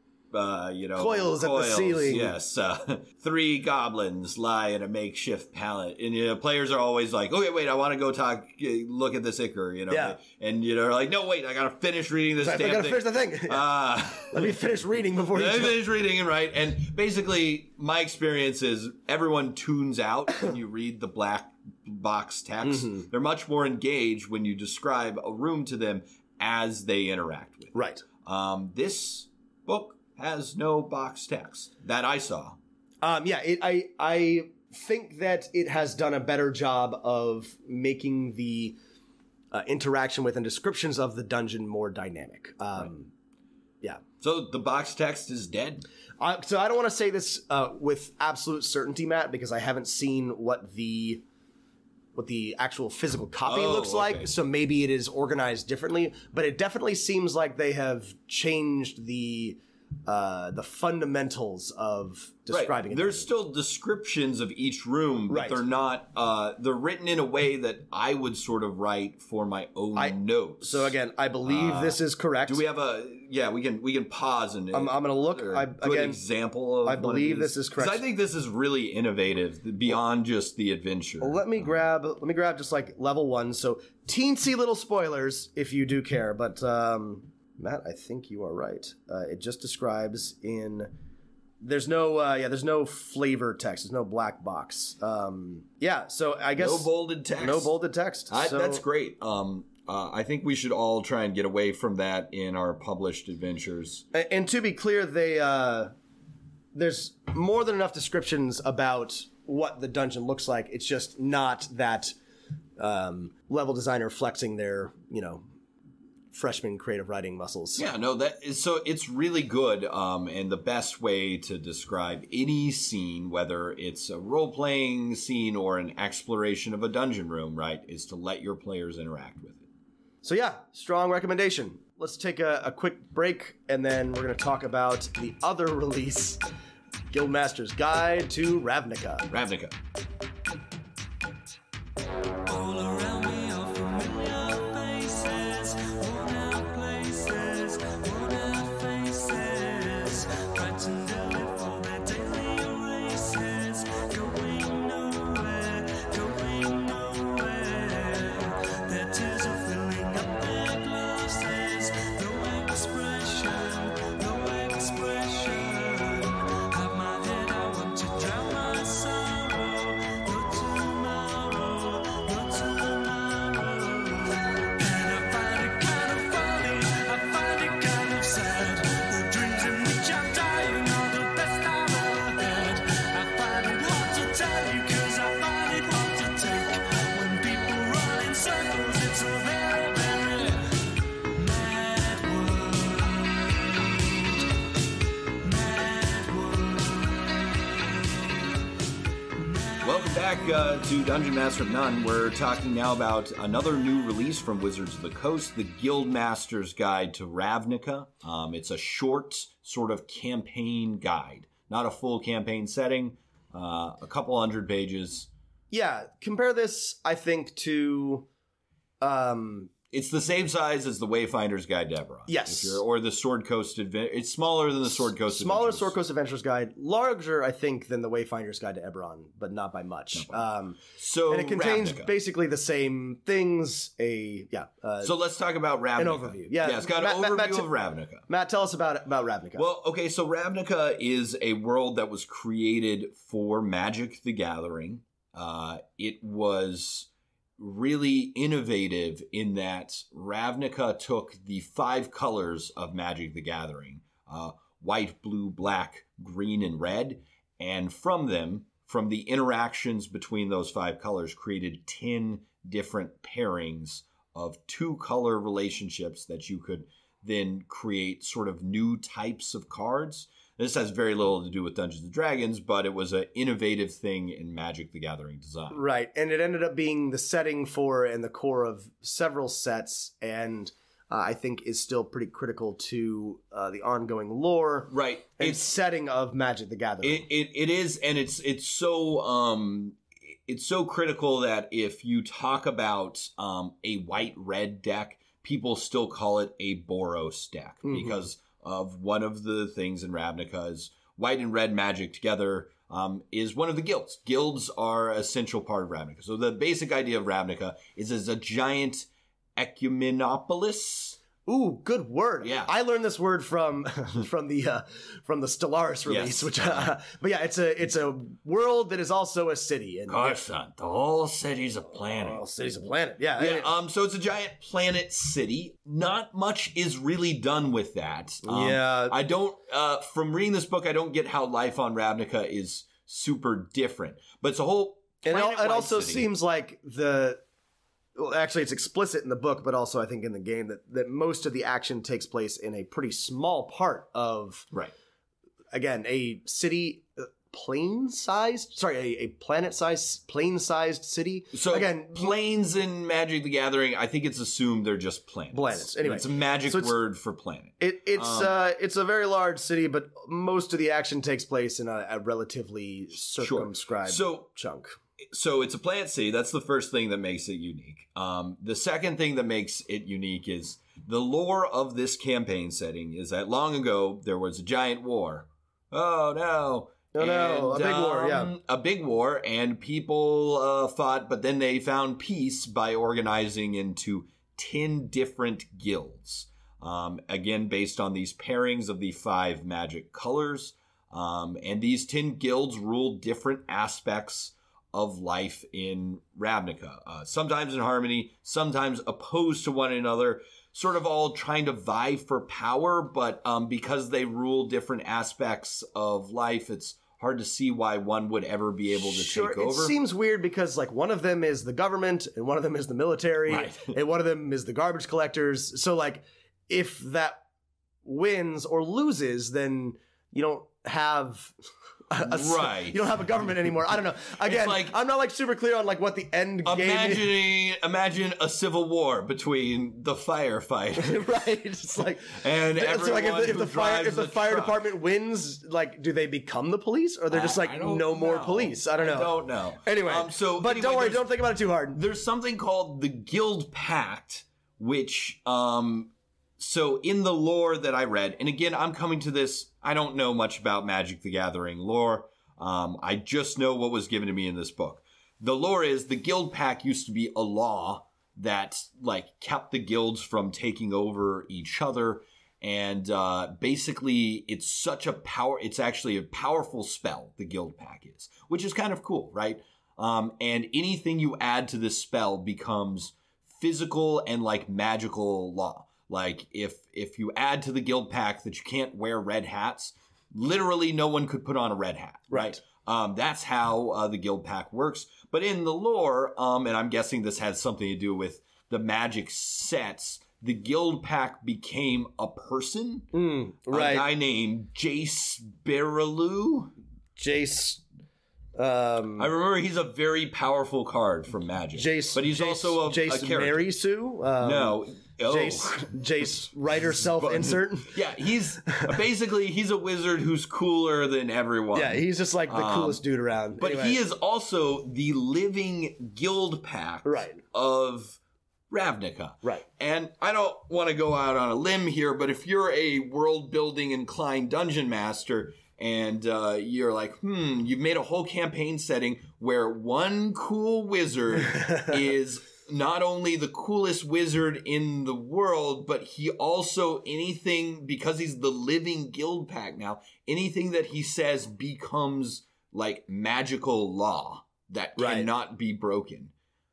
S2: Uh, you know,
S3: coils,
S2: coils
S3: at the ceiling.
S2: Yes, uh, three goblins lie in a makeshift pallet, and you know, players are always like, "Okay, wait, I want to go talk, look at this ichor," you know,
S3: yeah.
S2: and you know, like, "No, wait, I gotta finish reading this
S3: Sorry,
S2: damn
S3: I gotta
S2: thing."
S3: finish the thing.
S2: Uh,
S3: Let me finish reading before you.
S2: Let me finish reading, and right, and basically, my experience is everyone tunes out when you read the black box text. Mm-hmm. They're much more engaged when you describe a room to them as they interact with it.
S3: Right.
S2: Um, this book has no box text that I saw.
S3: Um, yeah, it, I I think that it has done a better job of making the uh, interaction with and descriptions of the dungeon more dynamic. Um, right. Yeah.
S2: So the box text is dead?
S3: Uh, so I don't want to say this uh, with absolute certainty, Matt, because I haven't seen what the what the actual physical copy
S2: oh,
S3: looks
S2: okay.
S3: like. So maybe it is organized differently, but it definitely seems like they have changed the uh, the fundamentals of describing
S2: right.
S3: it.
S2: There's still descriptions of each room, but
S3: right.
S2: they're not, uh, they're written in a way that I would sort of write for my own
S3: I,
S2: notes.
S3: So again, I believe uh, this is correct.
S2: Do we have a, yeah, we can, we can pause and
S3: I'm, I'm going to look, I,
S2: good
S3: again,
S2: example of
S3: I believe this is correct.
S2: I think this is really innovative beyond just the adventure.
S3: Well, let me grab, let me grab just like level one. So teensy little spoilers if you do care, but, um, Matt, I think you are right. Uh, it just describes in... There's no, uh, yeah, there's no flavor text. There's no black box. Um, yeah, so I guess...
S2: No bolded text.
S3: No bolded text.
S2: I,
S3: so,
S2: that's great. Um, uh, I think we should all try and get away from that in our published adventures.
S3: And, and to be clear, they uh, there's more than enough descriptions about what the dungeon looks like. It's just not that um, level designer flexing their, you know... freshman creative writing muscles.
S2: Yeah, no, that is, so it's really good. Um, and the best way to describe any scene, whether it's a role-playing scene or an exploration of a dungeon room, right, is to let your players interact with it.
S3: So yeah, strong recommendation. Let's take a, a quick break, and then we're going to talk about the other release, Guildmaster's Guide to Ravnica.
S2: Ravnica.
S1: All around me are familiar faces, worn out places, worn out faces, frightened to live for their daily races, going nowhere, going nowhere. Their tears are filling up their glasses, no expression, no expression. Have my head, I want to drown my sorrow, no tomorrow, no tomorrow. And I find it kind of funny, I find it kind of sad. The dreams in which I'm dying are the best I've ever had. I find it hard to tell you, cause I find it hard to take. When people run in circles, it's a very, very mad world. Mad world.
S2: Welcome back uh, to Dungeon Master of None. We're talking now about another new release from Wizards of the Coast, the Guildmaster's Guide to Ravnica. Um, it's a short sort of campaign guide, not a full campaign setting, uh, a couple hundred pages.
S3: Yeah, compare this, I think, to... Um,
S2: It's the same size as the Wayfinder's Guide to Eberron.
S3: Yes.
S2: If you're, or the Sword Coast Adventure. It's smaller than the Sword Coast
S3: Smaller
S2: Adventures.
S3: Sword Coast Adventures Guide. Larger, I think, than the Wayfinder's Guide to Eberron, but not by much. Um,
S2: so
S3: and it contains
S2: Ravnica.
S3: basically the same things. A yeah. Uh,
S2: So let's talk about Ravnica.
S3: An overview. Yeah,
S2: yeah it's got
S3: Matt,
S2: an
S3: Matt,
S2: overview
S3: Matt,
S2: of Ravnica.
S3: Matt, tell us about about Ravnica.
S2: Well, okay, so Ravnica is a world that was created for Magic the Gathering. Uh, it was really innovative in that Ravnica took the five colors of Magic the Gathering, uh, white, blue, black, green, and red, and from them, from the interactions between those five colors, created ten different pairings of two-color relationships that you could then create sort of new types of cards. This has very little to do with Dungeons and Dragons, but it was an innovative thing in Magic the Gathering design.
S3: Right, and it ended up being the setting for and the core of several sets, and uh, I think is still pretty critical to uh, the ongoing lore,
S2: Right,
S3: and
S2: it's
S3: setting of Magic the Gathering.
S2: it, it it is, and it's it's so um it's so critical that if you talk about um a white red deck, people still call it a Boros deck
S3: Mhm.
S2: because of one of the things in Ravnica is white and red magic together um, is one of the guilds. Guilds are an essential part of Ravnica. So the basic idea of Ravnica is as a giant ecumenopolis.
S3: Ooh, good word.
S2: Yeah.
S3: I learned this word from from the uh, from the Stellaris release,
S2: Yes.
S3: which uh, but yeah, it's a it's a world that is also a city. And
S2: Coruscant, the whole city's a planet.
S3: Oh, city's a planet. Yeah.
S2: Yeah,
S3: it-
S2: um, so it's a giant planet city. Not much is really done with that. Um,
S3: Yeah.
S2: I don't, uh, from reading this book, I don't get how life on Ravnica is super different. But it's a whole
S3: and it, al-
S2: planet-wide
S3: it also
S2: city.
S3: seems like the well, actually it's explicit in the book, but also I think in the game that that most of the action takes place in a pretty small part of
S2: Right.
S3: again a city. Uh, plane-sized sorry a, a planet-sized plane-sized city
S2: So
S3: again
S2: planes in Magic the Gathering, I think it's assumed they're just planets.
S3: Planets. Anyway,
S2: It's a magic
S3: so it's-
S2: word for planet.
S3: It, it's
S2: Um,
S3: uh, it's a very large city, but most of the action takes place in a, a relatively circumscribed
S2: So
S3: chunk.
S2: So it's a planet city. That's the first thing that makes it unique. Um, the second thing that makes it unique is the lore of this campaign setting is that long ago there was a giant war. Oh no.
S3: No, no, a big war, yeah.
S2: um, A big war, and people uh, fought, but then they found peace by organizing into ten different guilds. Um, again, based on these pairings of the five magic colors. Um, and these ten guilds rule different aspects of life in Ravnica. Uh, sometimes in harmony, sometimes opposed to one another, sort of all trying to vie for power, but um, because they rule different aspects of life, it's hard to see why one would ever be able to
S3: Sure,
S2: take
S3: it
S2: over.
S3: seems weird because like one of them is the government and one of them is the military
S2: Right.
S3: and one of them is the garbage collectors. So like if that wins or loses, then you don't have a, a-
S2: Right.
S3: you don't have a government anymore. I don't know. Again,
S2: like-
S3: I'm not like super clear on like what the end game is.
S2: Imagining, imagine a civil war between the firefighter
S3: Right, it's like
S2: and
S3: so
S2: everyone
S3: like if the, if
S2: who
S3: the fire
S2: drives
S3: if the
S2: the
S3: fire
S2: truck.
S3: department wins, like do they become the police or they're just
S2: I-
S3: like
S2: I don't
S3: no more
S2: know.
S3: police? I don't know.
S2: I don't know.
S3: Anyway,
S2: Um, so
S3: but
S2: anyway,
S3: don't worry,
S2: there's-
S3: don't think about it too hard.
S2: There's something called the Guild Pact, which, um, so in the lore that I read, and again, I'm coming to this, I don't know much about Magic the Gathering lore. Um, I just know what was given to me in this book. The lore is the Guild Pact used to be a law that, like, kept the guilds from taking over each other. And uh, basically, it's such a power, it's actually a powerful spell, the Guild Pact is, which is kind of cool, right? Um, and anything you add to this spell becomes physical and like magical law. Like if if you add to the Guild Pact that you can't wear red hats, literally no one could put on a red hat, right? Um, that's how uh, the Guild Pact works. But in the lore, um, and I'm guessing this has something to do with the magic sets, the Guild Pact became a person,
S3: Mm,
S2: a
S3: right.
S2: guy named Jace Berilu.
S3: Jace Um,
S2: I remember he's a very powerful card from Magic.
S3: Jace,
S2: but he's
S3: Jace,
S2: also a,
S3: Jace
S2: a character.
S3: Mary Sue? Um,
S2: no. Oh.
S3: Jace, Jace writer self-insert?
S2: Yeah, he's basically, he's a wizard who's cooler than everyone.
S3: Yeah, he's just like the um, coolest dude around.
S2: But
S3: anyway.
S2: he is also the living guild pack
S3: right.
S2: of Ravnica.
S3: Right.
S2: And I don't want to go out on a limb here, but if you're a world-building inclined dungeon master and uh, you're like, hmm, you've made a whole campaign setting where one cool wizard is not only the coolest wizard in the world, but he also, anything, because he's the living guild pack now, anything that he says becomes like magical law that
S3: right.
S2: cannot be broken.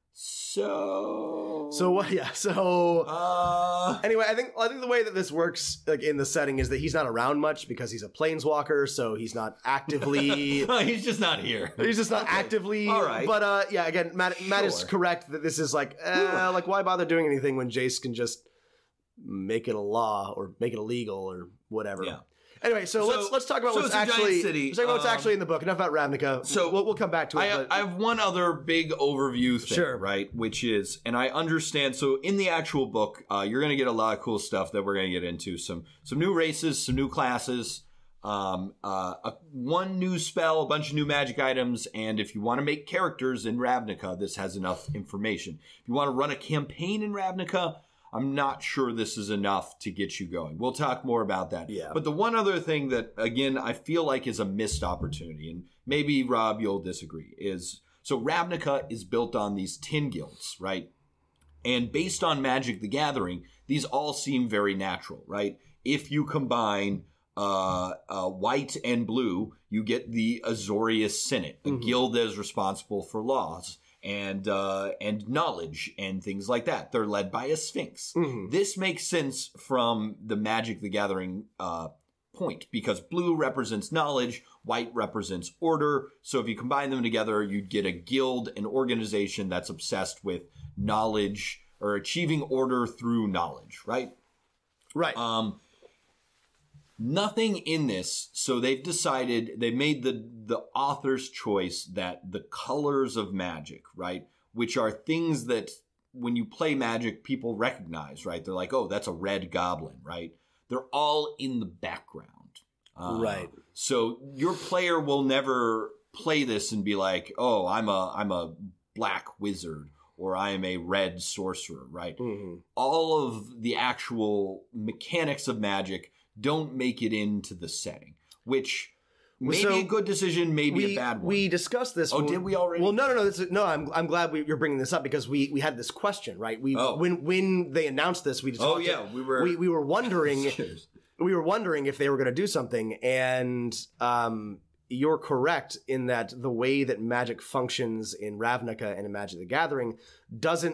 S2: So,
S3: so what? Yeah. So,
S2: uh,
S3: anyway, I think I think the way that this works, like in the setting, is that he's not around much because he's a Plainswalker, so he's not actively.
S2: He's just not here.
S3: He's just not
S2: okay.
S3: actively.
S2: All right.
S3: But uh, yeah, again, Matt,
S2: sure.
S3: Matt is correct that this is like, uh, like why bother doing anything when Jace can just make it a law or make it illegal or whatever.
S2: Yeah.
S3: Anyway, so, so let's let's talk about
S2: so
S3: what's actually
S2: city.
S3: Let's talk about what's
S2: um,
S3: actually in the book. Enough about Ravnica.
S2: So
S3: we'll we'll come back to it.
S2: I have,
S3: but,
S2: I have one other big overview thing,
S3: sure.
S2: right? Which is, and I understand. So in the actual book, uh, you're going to get a lot of cool stuff that we're going to get into. Some some new races, some new classes, um, uh, a, one new spell, a bunch of new magic items, and if you want to make characters in Ravnica, this has enough information. If you want to run a campaign in Ravnica, I'm not sure this is enough to get you going. We'll talk more about that.
S3: Yeah.
S2: But the one other thing that, again, I feel like is a missed opportunity, and maybe, Rob, you'll disagree, is so Ravnica is built on these tin guilds, right? And based on Magic the Gathering, these all seem very natural, right? If you combine uh, uh, white and blue, you get the Azorius Senate, a mm-hmm. guild that is responsible for laws and uh, and knowledge and things like that. They're led by a sphinx. Mm-hmm. This makes sense from the Magic the Gathering uh, point because blue represents knowledge, white represents order. So if you combine them together, you'd get a guild, an organization that's obsessed with knowledge or achieving order through knowledge, right?
S3: Right.
S2: Um, nothing in this. So they've decided, they made the, the author's choice that the colors of magic, right? Which are things that when you play Magic, people recognize, right? They're like, oh, that's a red goblin, right? They're all in the background. Uh,
S3: right.
S2: So your player will never play this and be like, oh, I'm a, I'm a black wizard or I am a red sorcerer, right? Mm-hmm. All of the actual mechanics of Magic don't make it into the setting, which maybe so a good decision, maybe
S3: we,
S2: a bad one.
S3: We discussed this.
S2: Oh,
S3: when,
S2: did we already?
S3: Well, no, no, no. This is, no, I'm I'm glad we, you're bringing this up because we, we had this question, right? We
S2: oh.
S3: when when they announced this, we just
S2: oh yeah,
S3: to,
S2: we were
S3: we, we were wondering we were wondering if they were going to do something, and um, you're correct in that the way that Magic functions in Ravnica and in Magic the Gathering doesn't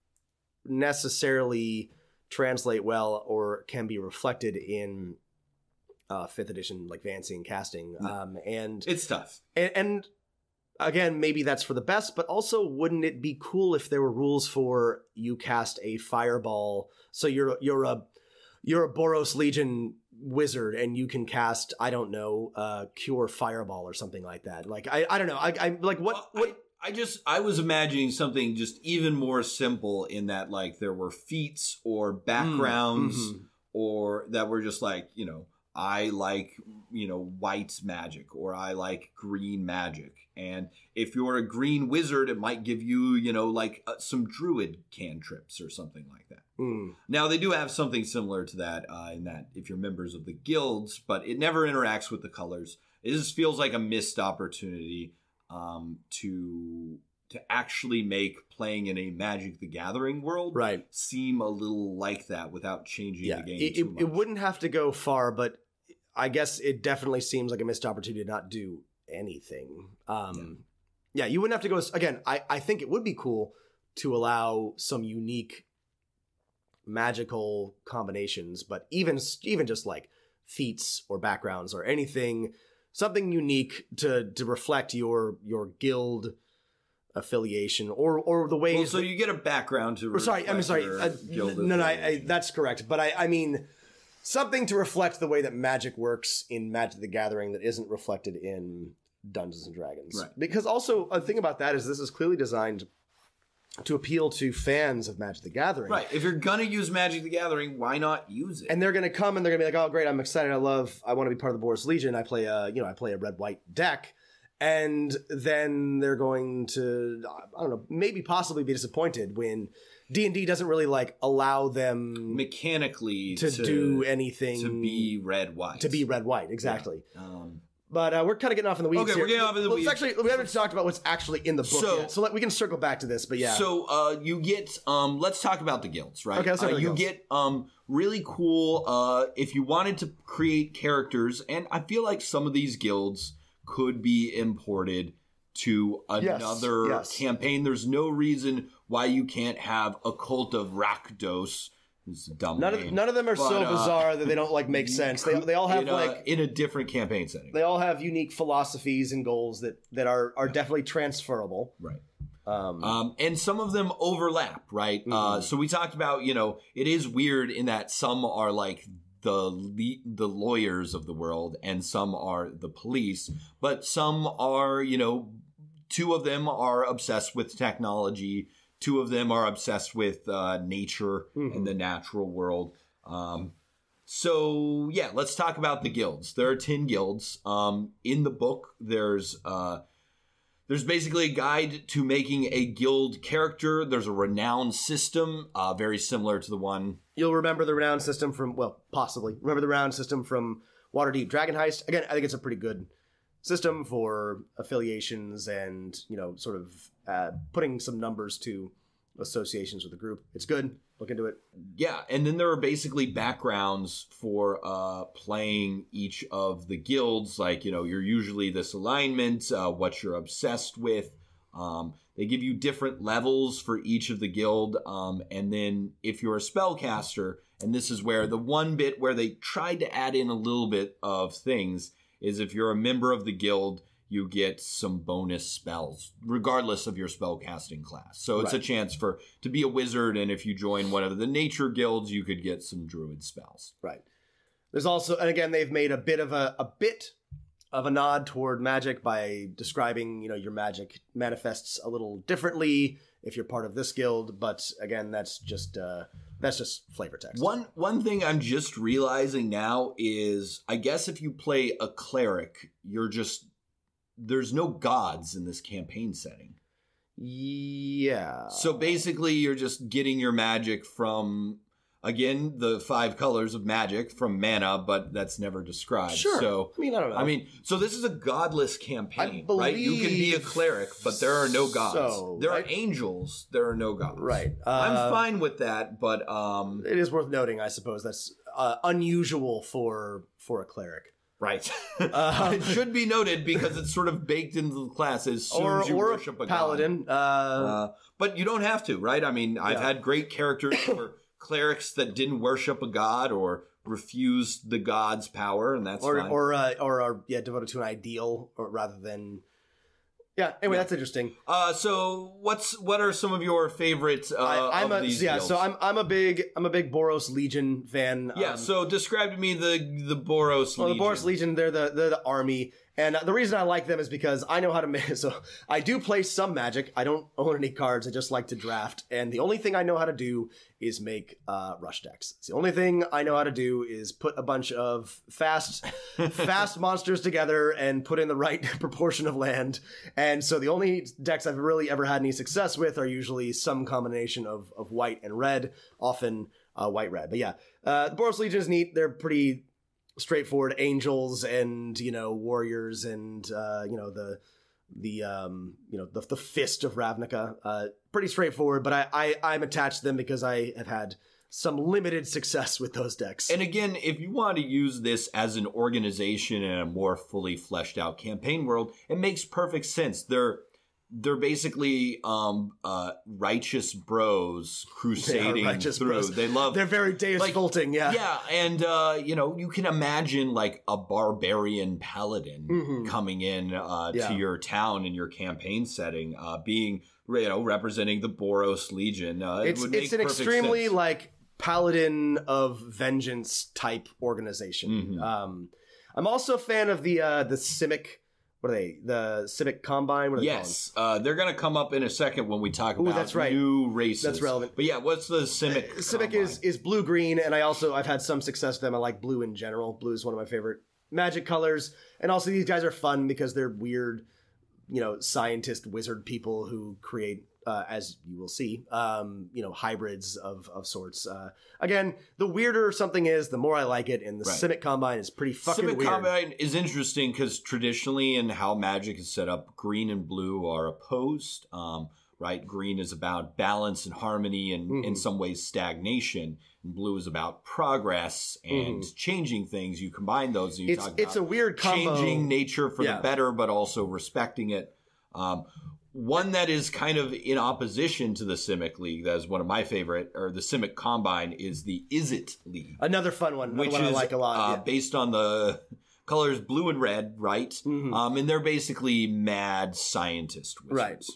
S3: necessarily translate well or can be reflected in uh, fifth edition, like fantasy and casting. Um, and
S2: it's tough.
S3: And, and again, maybe that's for the best, but also wouldn't it be cool if there were rules for you cast a fireball? So you're, you're a, you're a Boros Legion wizard and you can cast, I don't know, uh, cure fireball or something like that. Like, I, I don't know. I, I like what,
S2: well,
S3: what,
S2: I, I just, I was imagining something just even more simple in that, like, there were feats or backgrounds mm-hmm. or that were just like, you know, I like, you know, white magic or I like green magic. And if you're a green wizard, it might give you, you know, like uh, some druid cantrips or something like that. Mm. Now, they do have something similar to that uh, in that if you're members of the guilds, but it never interacts with the colors. It just feels like a missed opportunity um, to to actually make playing in a Magic the Gathering world
S3: right.
S2: seem a little like that without changing
S3: yeah,
S2: the game
S3: it,
S2: too much.
S3: It wouldn't have to go far, but I guess it definitely seems like a missed opportunity to not do anything. Um, yeah. yeah, you wouldn't have to go... Again, I, I think it would be cool to allow some unique magical combinations, but even even just like feats or backgrounds or anything... Something unique to to reflect your your guild affiliation or or the ways.
S2: Well, so you get a background to.
S3: Or sorry, I'm sorry. Uh, no, no, I, I, that's correct. But I, I mean, something to reflect the way that Magic works in Magic the Gathering that isn't reflected in Dungeons and Dragons.
S2: Right.
S3: Because also a thing about that is this is clearly designed to appeal to fans of Magic the Gathering.
S2: Right. If you're gonna use Magic the Gathering, why not use it?
S3: And they're gonna come and they're gonna be like, oh great, I'm excited, I love, I want to be part of the Boros Legion. I play a, you know, I play a red white deck, and then they're going to, I don't know, maybe possibly be disappointed when D and D doesn't really like allow them
S2: mechanically
S3: to,
S2: to
S3: do anything
S2: to be red white.
S3: To be red white, exactly.
S2: Yeah. Um,
S3: But uh, we're kind of getting off in the weeds
S2: okay,
S3: here.
S2: we're getting off in the
S3: well,
S2: weeds.
S3: Actually, we haven't talked about what's actually in the book
S2: so,
S3: yet, so let, we can circle back to this. But yeah,
S2: so uh, you get. Um, let's talk about the guilds, right?
S3: Okay, let's talk
S2: uh,
S3: about the
S2: you
S3: guilds.
S2: get um, really cool. Uh, if you wanted to create characters, and I feel like some of these guilds could be imported to another
S3: yes, yes.
S2: campaign. There's no reason why you can't have a cult of Rakdos. It's a dumb
S3: none
S2: name.
S3: of none of them are
S2: but,
S3: so
S2: uh,
S3: bizarre that they don't like make sense. They they all have
S2: in a,
S3: like
S2: in a different campaign setting.
S3: they all have unique philosophies and goals that that are are definitely transferable.
S2: Right.
S3: Um,
S2: Um, and some of them overlap, right?
S3: Mm-hmm.
S2: Uh, so we talked about, you know, it is weird in that some are like the le- the lawyers of the world and some are the police, but some are, you know, two of them are obsessed with technology. Two of them are obsessed with uh, nature
S3: Mm-hmm.
S2: and the natural world. Um, so, yeah, let's talk about the guilds. There are ten guilds. Um, in the book, there's uh, there's basically a guide to making a guild character. There's a renown system, uh, very similar to the one.
S3: You'll remember the renown system from, well, possibly remember the renown system from Waterdeep Dragon Heist. Again, I think it's a pretty good system for affiliations and, you know, sort of uh, putting some numbers to associations with the group. It's good. Look into it.
S2: Yeah, and then there are basically backgrounds for uh, playing each of the guilds. Like, you know, you're usually this alignment, uh, what you're obsessed with. Um, they give you different levels for each of the guild. Um, and then if you're a spellcaster, and this is where the one bit where they tried to add in a little bit of things is if you're a member of the guild, you get some bonus spells, regardless of your spellcasting class. So it's
S3: Right.
S2: a chance for to be a wizard, and if you join one of the nature guilds, you could get some druid spells.
S3: Right. There's also, and again, they've made a bit of a, a bit of a nod toward magic by describing, you know, your magic manifests a little differently if you're part of this guild. But again, that's just uh, that's just flavor text.
S2: One one thing I'm just realizing now is, I guess if you play a cleric, you're just there's no gods in this campaign setting.
S3: Yeah.
S2: So basically, you're just getting your magic from, again, the five colors of magic from mana, but that's never described.
S3: Sure.
S2: So
S3: I mean, I don't know.
S2: I mean, so this is a godless campaign,
S3: I
S2: right? You can be a
S3: believe
S2: cleric, but there are no gods.
S3: so,
S2: there
S3: right?
S2: are angels. There are no gods.
S3: Right.
S2: I'm
S3: Uh,
S2: fine with that, but um,
S3: It is worth noting, I suppose, that's uh, unusual for for a cleric.
S2: right.
S3: Um,
S2: it should be noted because it's sort of baked into the class as soon
S3: or
S2: as you
S3: or
S2: worship a,
S3: a paladin.
S2: god.
S3: Uh,
S2: Uh, but you don't have to, right? I mean, I've
S3: Yeah.
S2: had great characters for clerics that didn't worship a god or refused the god's power, and that's
S3: or
S2: fine.
S3: or uh, or are yeah devoted to an ideal or rather than yeah. Anyway,
S2: Yeah.
S3: that's interesting.
S2: Uh, so what's what are some of your favorites uh,
S3: I, I'm
S2: of
S3: a
S2: these
S3: yeah.
S2: guilds?
S3: So I'm I'm a big I'm a big Boros Legion fan.
S2: yeah.
S3: Um,
S2: so describe to me the the Boros
S3: well,
S2: Legion.
S3: the Boros Legion, they're the they're the army, and the reason I like them is because I know how to make. So I do play some Magic. I don't own any cards. I just like to draft, and the only thing I know how to do is make uh, rush decks. It's the only thing I know how to do is put a bunch of fast fast monsters together and put in the right proportion of land. And so the only decks I've really ever had any success with are usually some combination of of white and red, often uh, white red. But yeah, uh, the Boros Legion is neat. They're pretty straightforward angels and, you know, warriors and, uh, you know, the, the, um, you know, the, the fist of Ravnica, uh, pretty straightforward, but I, I, I'm attached to them because I have had some limited success with those decks.
S2: And again, if you want to use this as an organization in a more fully fleshed out campaign world, it makes perfect sense. They're, They're basically um, uh, righteous bros crusading
S3: righteous
S2: through.
S3: bros.
S2: They love.
S3: They're very Deus
S2: like,
S3: Volting, yeah.
S2: Yeah, and uh, you know, you can imagine like a barbarian paladin
S3: Mhm.
S2: coming in uh,
S3: Yeah.
S2: to your town in your campaign setting, uh, being you know representing the Boros Legion. Uh, it
S3: It's
S2: would make
S3: it's an
S2: perfect
S3: extremely
S2: sense.
S3: like paladin of vengeance type organization.
S2: Mhm.
S3: Um, I'm also a fan of the uh, the Simic what are they? The Civic Combine? What are they
S2: yes, uh, they're going to come up in a second when we talk
S3: Ooh,
S2: about
S3: that's right.
S2: new races.
S3: That's relevant.
S2: But yeah, what's the Civic?
S3: Uh, Civic
S2: Combine?
S3: is is blue green, and I also I've had some success with them. I like blue in general. Blue is one of my favorite Magic colors, and also these guys are fun because they're weird, you know, scientist wizard people who create. Uh, as you will see, um, you know, hybrids of, of sorts. Uh, again, the weirder something is, the more I like it, and the
S2: right.
S3: Civic Combine is pretty fucking
S2: Civic
S3: weird.
S2: Combine is interesting because traditionally in how Magic is set up, green and blue are opposed, um, right? Green is about balance and harmony and mm-hmm. in some ways stagnation, and blue is about progress and mm-hmm. changing things. You combine those and you
S3: it's,
S2: talk about
S3: it's a weird combo.
S2: Changing nature for
S3: yeah.
S2: the better, but also respecting it. Um, One that is kind of in opposition to the Simic League, that is one of my favorite, or the Simic Combine, is the Is It League.
S3: Another fun one,
S2: which
S3: one
S2: is
S3: I like a lot.
S2: Uh,
S3: yeah.
S2: based on the colors blue and red, right?
S3: Mm-hmm.
S2: Um, and they're basically mad scientist wizards.
S3: Right.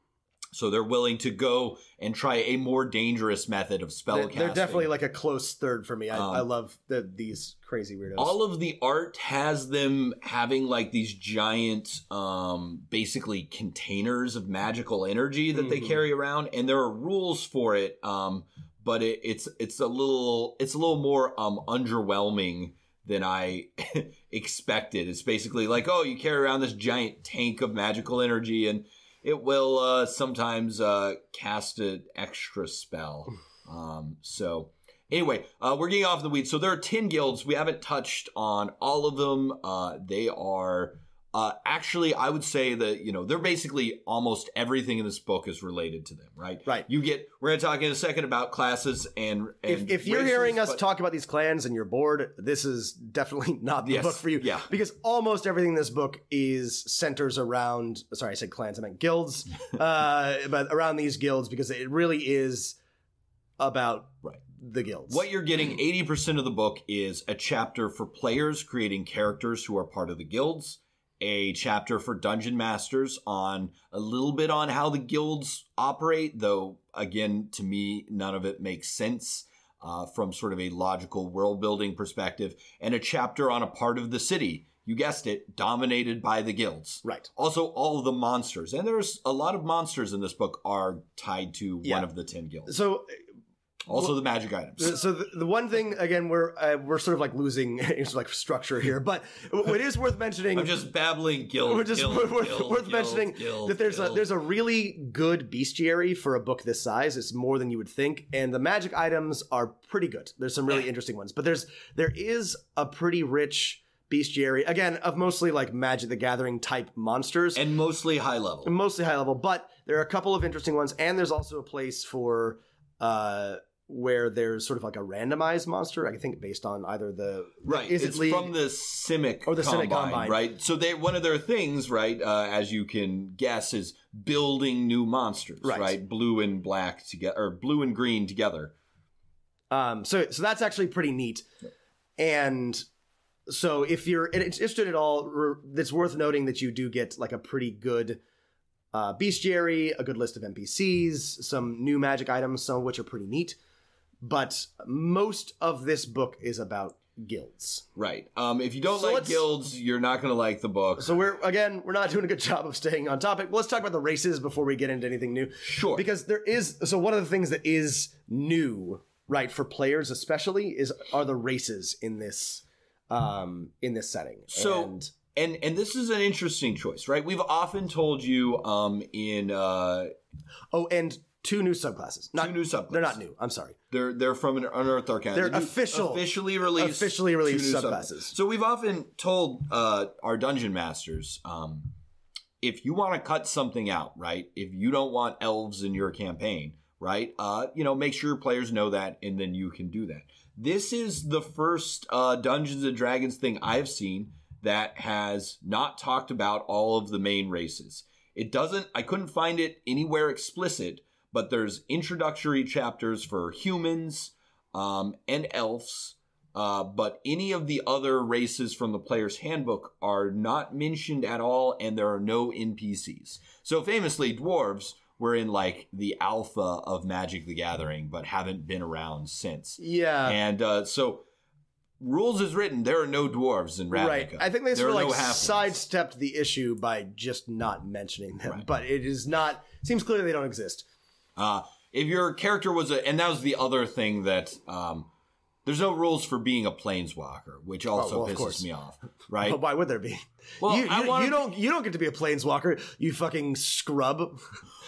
S2: So they're willing to go and try a more dangerous method of spellcasting.
S3: They're, they're definitely like a close third for me. I,
S2: um,
S3: I love the, these crazy weirdos.
S2: All of the art has them having like these giant, um, basically containers of magical energy that mm-hmm. they carry around, and there are rules for it. Um, but it, it's it's a little it's a little more um underwhelming than I expected. It's basically like, oh, you carry around this giant tank of magical energy, and it will uh, sometimes uh, cast an extra spell. Um, so anyway, uh, we're getting off the weeds. So there are ten guilds. We haven't touched on all of them. Uh, they are uh, actually, I would say that, you know, they're basically almost everything in this book is related to them, right?
S3: Right.
S2: You get, we're going to talk in a second about classes and, and
S3: If, if you're
S2: races,
S3: hearing us
S2: but-
S3: talk about these clans and you're bored, this is definitely not the
S2: Yes,
S3: book for you.
S2: yeah.
S3: Because almost everything in this book is centers around, sorry, I said clans, I meant guilds, uh, but around these guilds, because it really is about
S2: right.
S3: the guilds.
S2: What you're getting, eighty percent of the book is a chapter for players creating characters who are part of the guilds, a chapter for dungeon masters on a little bit on how the guilds operate, though, again, to me, none of it makes sense uh, from sort of a logical world building perspective, and a chapter on a part of the city, you guessed it, dominated by the guilds.
S3: Right.
S2: Also, all of the monsters, and there's a lot of monsters in this book are tied to
S3: Yeah.
S2: one of the ten guilds.
S3: So
S2: Also, the magic items.
S3: So the, the one thing, again, we're uh, we're sort of like losing it's like structure here, but it is worth mentioning.
S2: I'm just babbling guild.
S3: We're just
S2: guild,
S3: worth,
S2: guild,
S3: worth
S2: guild,
S3: mentioning
S2: guild,
S3: that there's
S2: guild.
S3: a there's a really good bestiary for a book this size. It's more than you would think, and the magic items are pretty good. There's some really interesting ones, but there's there is a pretty rich bestiary, again, of mostly like Magic the Gathering type monsters,
S2: and mostly high level.
S3: mostly high level. But there are a couple of interesting ones, and there's also a place for. Uh, where there's sort of like a randomized monster, I think based on either the...
S2: Right,
S3: is
S2: it's
S3: it league,
S2: from the Simic
S3: or the
S2: Combine,
S3: Simic Combine,
S2: right? So they one of their things, right, uh, as you can guess, is building new monsters,
S3: right?
S2: right? Blue and black together, or blue and green together.
S3: Um, so so that's actually pretty neat. And so if you're interested at all, it's worth noting that you do get like a pretty good uh, bestiary, a good list of N P Cs, some new magic items, some of which are pretty neat. But most of this book is about guilds.
S2: Right. Um, if you don't
S3: So
S2: like
S3: let's-
S2: guilds, you're not going to like the book.
S3: So we're, again, we're not doing a good job of staying on topic. Let's talk about the races before we get into anything new.
S2: Sure.
S3: Because there is, so one of the things that is new, right, for players especially, is are the races in this, um, in this setting.
S2: So,
S3: and,
S2: and and this is an interesting choice, right? We've often told you um, in... Uh,
S3: oh, and two new subclasses. Not,
S2: Two new subclasses.
S3: They're not new. I'm sorry.
S2: They're they're from an Unearthed Arcana.
S3: They're
S2: New-
S3: official-
S2: officially released,
S3: officially released
S2: two new
S3: subclasses.
S2: So we've often told uh, our dungeon masters, um, if you want to cut something out, right? If you don't want elves in your campaign, right? Uh, you know, make sure your players know that, and then you can do that. This is the first uh, Dungeons and Dragons thing I've seen that has not talked about all of the main races. It doesn't. I couldn't find it anywhere explicit. But there's introductory chapters for humans um, and elves, uh, but any of the other races from the player's handbook are not mentioned at all, and there are no N P Cs. So famously, dwarves were in like the alpha of Magic the Gathering, but haven't been around since.
S3: Yeah.
S2: And uh, so rules is written, there are no dwarves in Ravnica.
S3: Right. I think they
S2: there
S3: sort of
S2: are
S3: like
S2: no halflings.
S3: sidestepped the issue by just not mentioning them.
S2: Right.
S3: But it is not. Seems clear they don't exist.
S2: Uh, if your character was a, and that was the other thing that um, there's no rules for being a planeswalker, which also
S3: Oh, well, of
S2: pisses
S3: course.
S2: me off. Right?
S3: But why would there be?
S2: Well,
S3: you,
S2: I
S3: you,
S2: wanna-
S3: you don't. You don't get to be a planeswalker. You fucking scrub.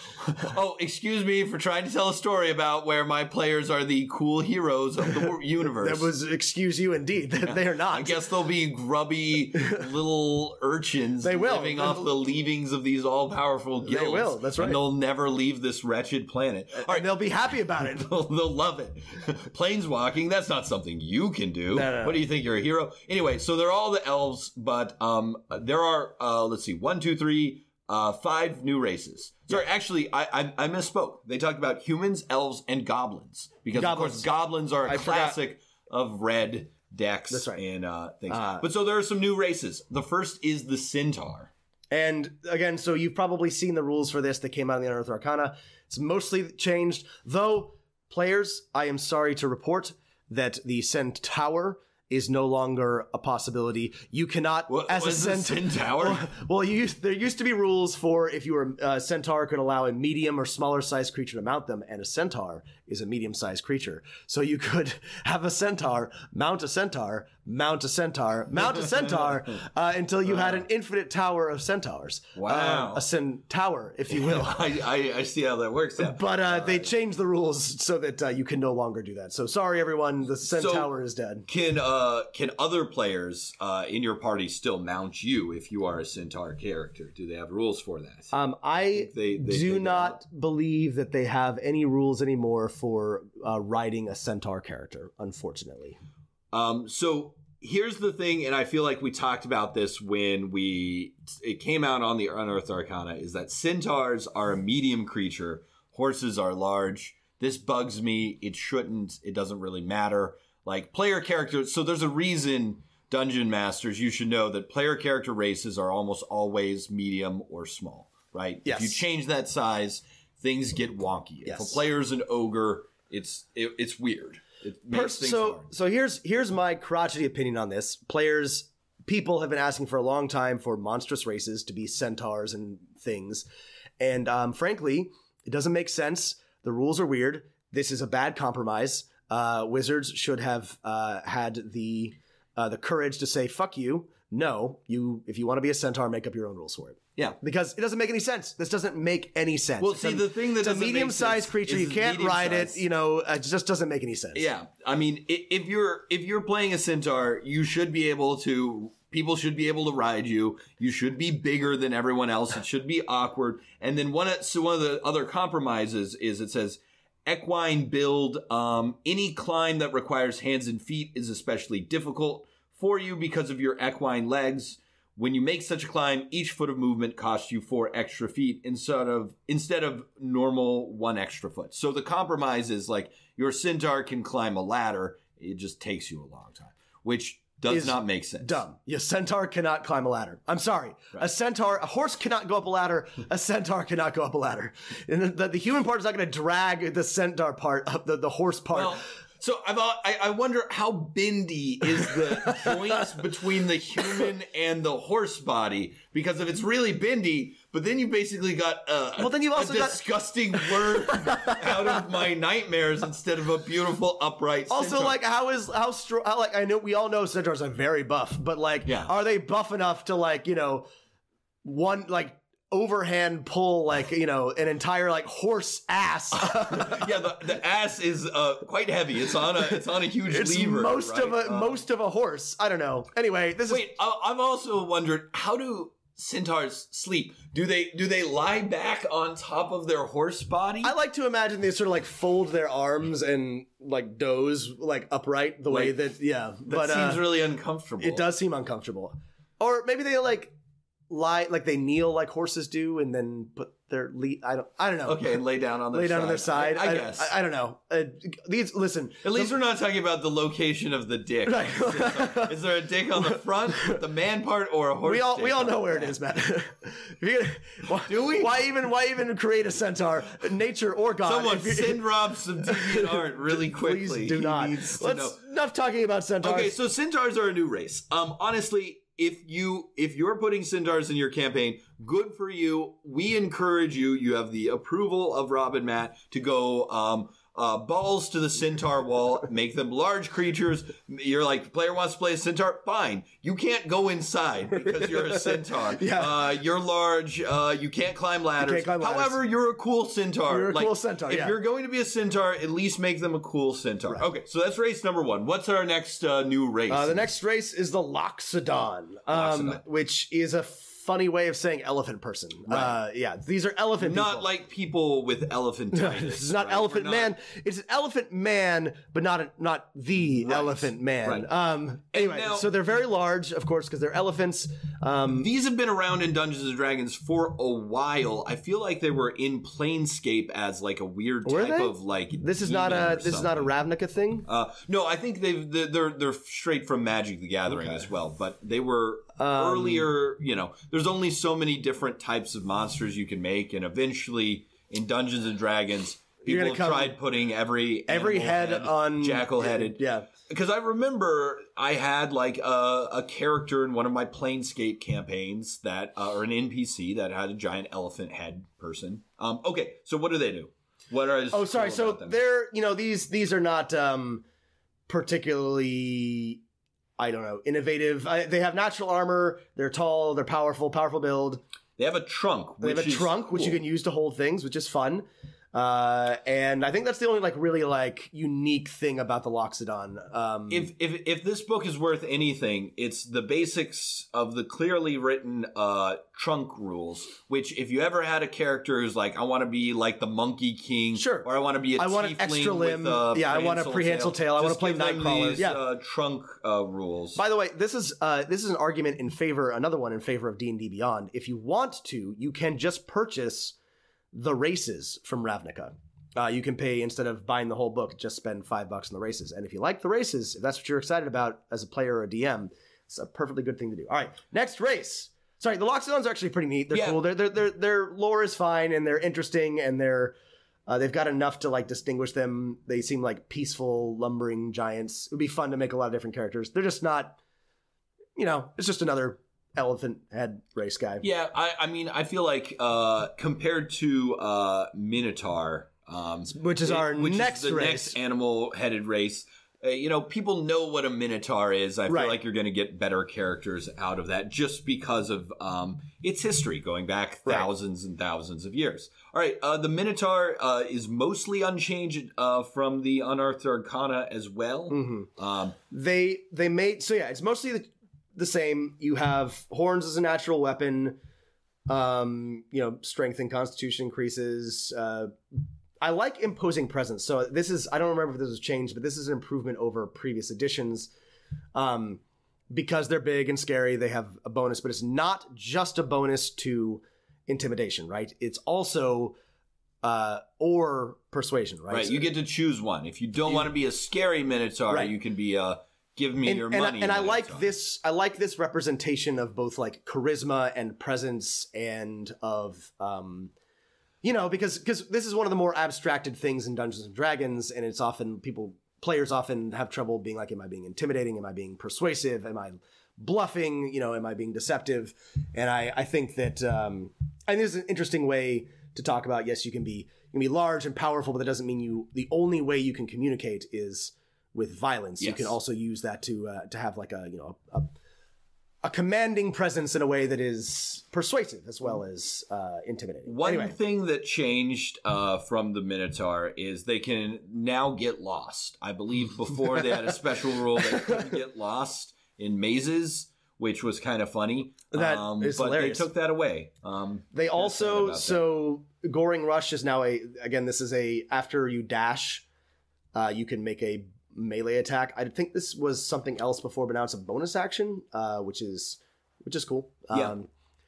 S2: Oh, excuse me for trying to tell a story about where my players are the cool heroes of the universe.
S3: That was excuse you indeed. They are not.
S2: I guess they'll be grubby little urchins
S3: They will.
S2: living off the leavings of these all-powerful guilds.
S3: They will, that's right.
S2: And they'll never leave this wretched planet. All
S3: And
S2: right,
S3: they'll be happy about it.
S2: they'll, they'll love it. Planeswalking, that's not something you can do.
S3: No, no, no.
S2: What do you think, you're a hero? Anyway, so they're all the elves, but um, there are, uh, let's see, one, two, three, uh, five new races. Sorry, actually, I, I I misspoke. They talked about humans, elves, and goblins. Because,
S3: Goblins.
S2: of course, goblins are a
S3: I forgot.
S2: classic of red decks
S3: That's right.
S2: and uh, things.
S3: Uh,
S2: but so there are some new races. The first is the centaur.
S3: And again, so you've probably seen the rules for this. They came out in the Unearthed Arcana. It's mostly changed. Though, players, I am sorry to report that the centaur is no longer a possibility. You cannot,
S2: What,
S3: as a
S2: was the
S3: cent-
S2: centaur?
S3: Well, well you used, there used to be rules for if you were a centaur could allow a medium or smaller sized creature to mount them, and a centaur is a medium sized creature. So you could have a centaur, mount a centaur, mount a centaur, mount a centaur, uh, until you had an infinite tower of centaurs.
S2: Wow.
S3: Uh, a centaur, if you will.
S2: I, I, I see how that works out.
S3: But uh, they changed the rules so that uh, you can no longer do that. So sorry, everyone. The centaur is dead.
S2: Can uh can other players uh in your party still mount you if you are a centaur character? Do they have rules for that?
S3: Um, I
S2: They- they
S3: do
S2: figured it
S3: not believe that they have any rules anymore for uh, riding a centaur character, unfortunately.
S2: Um, so here's the thing, and I feel like we talked about this when we it came out on the Unearthed Arcana, is that centaurs are a medium creature, horses are large. This bugs me. It shouldn't. It doesn't really matter. Like player characters, so there's a reason, Dungeon Masters, you should know that player character races are almost always medium or small, right?
S3: Yes.
S2: If you change that size, things get wonky.
S3: Yes.
S2: If a player's an ogre, it's it, it's weird. It makes things
S3: so
S2: hard.
S3: so here's here's my crotchety opinion on this. Players, people have been asking for a long time for monstrous races to be centaurs and things, and um, frankly, it doesn't make sense. The rules are weird. This is a bad compromise. Uh, Wizards should have uh, had the uh, the courage to say "fuck you." No, you if you want to be a centaur, make up your own rules for it.
S2: Yeah.
S3: Because it doesn't make any sense. This doesn't make any sense.
S2: Well,
S3: It's
S2: see,
S3: a-
S2: the thing that
S3: it's a
S2: doesn't make
S3: medium-sized
S2: sense
S3: creature.
S2: is
S3: You
S2: it's
S3: can't ride it.
S2: medium-sized.
S3: You know, it just doesn't make any sense.
S2: Yeah, I mean, i- if you're if you're playing a centaur, you should be able to. People should be able to ride you. You should be bigger than everyone else. It should be awkward. And then one of, so one of the other compromises is it says equine build. Um, any climb that requires hands and feet is especially difficult for you because of your equine legs. When you make such a climb, each foot of movement costs you four extra feet instead of instead of normal one extra foot. So the compromise is like your centaur can climb a ladder. It just takes you a long time, which does
S3: Is
S2: not make sense.
S3: Dumb. Yeah, centaur cannot climb a ladder. I'm sorry. A centaur, a horse cannot go up a ladder. A centaur cannot go up a ladder. And the, the, the human part is not going to drag the centaur part up, the, the horse part.
S2: Well, so I've, al- I I wonder how bendy is the joints between the human and the horse body, because if it's really bendy, but then you basically got a,
S3: Well, then you've also
S2: a
S3: got-
S2: disgusting word out of my nightmares instead of a beautiful upright
S3: Also,
S2: centaur.
S3: like, how is how strong? Like, I know we all know centaurs are very buff, but like,
S2: Yeah.
S3: are they buff enough to like, you know, one like overhand pull like you know an entire like horse ass?
S2: yeah, the, the ass is uh, quite heavy. It's on a it's on a huge
S3: It's
S2: lever.
S3: most
S2: right?
S3: of a
S2: Uh,
S3: most of a horse. I don't know. Anyway, this
S2: Wait, I, I've also wondered, how do centaurs sleep? Do they do they lie back on top of their horse body?
S3: is. I like to imagine they sort of like fold their arms and like doze like upright the way
S2: Like,
S3: that yeah.
S2: that
S3: but
S2: seems
S3: uh,
S2: really uncomfortable.
S3: it does seem uncomfortable. Or maybe they like lie like they kneel like horses do and then put their lead. I don't. I don't know.
S2: Okay, lay down on their
S3: lay down
S2: side.
S3: on their side.
S2: I, I
S3: I
S2: guess.
S3: I, I don't know. Uh, these listen.
S2: At least we're not talking about the location of the dick.
S3: Right.
S2: Is there a dick on the front, the man part, or a horse?
S3: We all
S2: dick
S3: we all
S2: on
S3: know
S2: the
S3: where
S2: back?
S3: it is, Matt. If you're gonna- why,
S2: Do we?
S3: Why even why even create a centaur, nature or God?
S2: Someone
S3: if you-
S2: send Rob some deviant art really quickly.
S3: Please do
S2: He
S3: not.
S2: needs to
S3: Let's
S2: know.
S3: enough talking about centaurs.
S2: Okay, so centaurs are a new race. Um, honestly, if you if you're putting centaurs in your campaign, good for you. We encourage you. You have the approval of Rob and Matt to go um uh balls to the centaur wall, make them large creatures. You're like, player wants to play a centaur, fine. You can't go inside because you're a centaur.
S3: Yeah.
S2: Uh, you're large. Uh, you can't climb ladders.
S3: can't climb ladders.
S2: However, you're a cool centaur.
S3: You're a
S2: Like,
S3: cool centaur,
S2: If
S3: yeah.
S2: you're going to be a centaur, at least make them a cool centaur. Okay, so that's race number one. What's our next uh, new race?
S3: Uh, the next race is the Loxodon, um,
S2: Loxodon.
S3: which is a funny way of saying elephant person. Uh, yeah, these are elephant
S2: Not
S3: people.
S2: like people with elephantitis.
S3: This is not
S2: right?
S3: elephant
S2: We're not-
S3: man. It's an elephant man, but not a, not the
S2: Right.
S3: elephant man.
S2: Right.
S3: Um, anyway,
S2: now-
S3: so they're very large, of course, because they're elephants. Um,
S2: These have been around in Dungeons and Dragons for a while. I feel like they were in Planescape as like a weird
S3: Were
S2: type
S3: they?
S2: of like.
S3: this is not
S2: demon
S3: a
S2: or
S3: this is not a
S2: something.
S3: Ravnica thing.
S2: Uh, no, I think they've they're they're, they're straight from Magic the Gathering
S3: Okay.
S2: as well. But they were
S3: Um,
S2: earlier. You know, there's only so many different types of monsters you can make, and eventually in Dungeons and Dragons,
S3: You're
S2: people
S3: gonna
S2: have
S3: come-
S2: tried putting every
S3: Every
S2: animal
S3: head on
S2: jackal headed.
S3: Yeah.
S2: Because I remember I had like a, a character in one of my Planescape campaigns that, uh, or an N P C that had a giant elephant head person. Um, okay, so what do they do? What are
S3: Oh, sorry.
S2: cool
S3: So
S2: about them?
S3: they're you know these these are not um, particularly I don't know innovative. I, they have natural armor. They're tall. They're powerful. Powerful build.
S2: They have a trunk.
S3: They have
S2: which
S3: a
S2: is
S3: trunk which you
S2: cool.
S3: can use to hold things, which is fun. Uh, and I think that's the only like really like unique thing about the Loxodon. Um,
S2: If, if if this book is worth anything, it's the basics of the clearly written uh, trunk rules. Which, if you ever had a character who's like, I want to be like the Monkey King,
S3: Sure.
S2: or I want to be a
S3: I want an
S2: tiefling
S3: extra limb.
S2: with a
S3: Yeah, I want a prehensile tail. I wanna
S2: just
S3: play
S2: give them
S3: Nightcrawler.
S2: these,
S3: Yeah.
S2: uh, trunk uh, rules.
S3: By the way, this is uh, this is an argument in favor, another one in favor of D and D Beyond. If you want to, you can just purchase the races from Ravnica. Uh, you can pay, instead of buying the whole book, just spend five bucks on the races. And if you like the races, if that's what you're excited about as a player or a D M, it's a perfectly good thing to do. All right, next race. Sorry, the Loxodons are actually pretty neat. They're
S2: Yeah.
S3: cool. They're, they're, they're, their lore is fine, and they're interesting, and they're uh, they've got enough to like distinguish them. They seem like peaceful, lumbering giants. It would be fun to make a lot of different characters. They're just not, you know, it's just another elephant head race guy.
S2: Yeah, I, I mean, I feel like uh, compared to uh, Minotaur, um,
S3: Which is our
S2: which
S3: next
S2: is the
S3: race.
S2: next animal-headed race. Uh, you know, people know what a Minotaur is. I
S3: Right.
S2: feel like you're going to get better characters out of that just because of um, its history going back
S3: Right.
S2: thousands and thousands of years. All right, uh, the Minotaur uh, is mostly unchanged uh, from the Unearthed Arcana as well.
S3: Mm-hmm.
S2: Um,
S3: They they made so yeah, it's mostly the, the same. You have horns as a natural weapon. Um, you know, strength and constitution increases. Uh, I like imposing presence. So this is I don't remember if this was changed, but this is an improvement over previous editions. Um, because they're big and scary, they have a bonus, but it's not just a bonus to intimidation, right? It's also uh, or persuasion, right?
S2: right,
S3: So-
S2: you get to choose one. If you don't want to be a scary Minotaur,
S3: Right.
S2: you can be a give me
S3: and,
S2: your
S3: and
S2: money.
S3: I, and I like
S2: Minotaur.
S3: this. I like this representation of both like charisma and presence, and of um, you know, because because this is one of the more abstracted things in Dungeons and Dragons, and it's often people players often have trouble being like, am I being intimidating? Am I being persuasive? Am I bluffing? You know, am I being deceptive? And I I think that um, I think this is an interesting way to talk about. Yes, you can be you can be large and powerful, but that doesn't mean you. The only way you can communicate is with violence. You
S2: Yes.
S3: can also use that to uh, to have like a you know a, a commanding presence in a way that is persuasive as well as uh, intimidating.
S2: One
S3: Anyway,
S2: thing that changed uh, from the Minotaur is they can now get lost. I believe before they had a special rule they couldn't get lost in mazes, which was kind of funny.
S3: That
S2: um,
S3: is
S2: but
S3: hilarious.
S2: they took that away. Um,
S3: they
S2: kind of sad
S3: also
S2: about that.
S3: so Goring Rush is now a again this is a after you dash, uh, you can make a melee attack. I think this was something else before, but now it's a bonus action, uh, which is which is cool.
S2: Yeah.
S3: Um,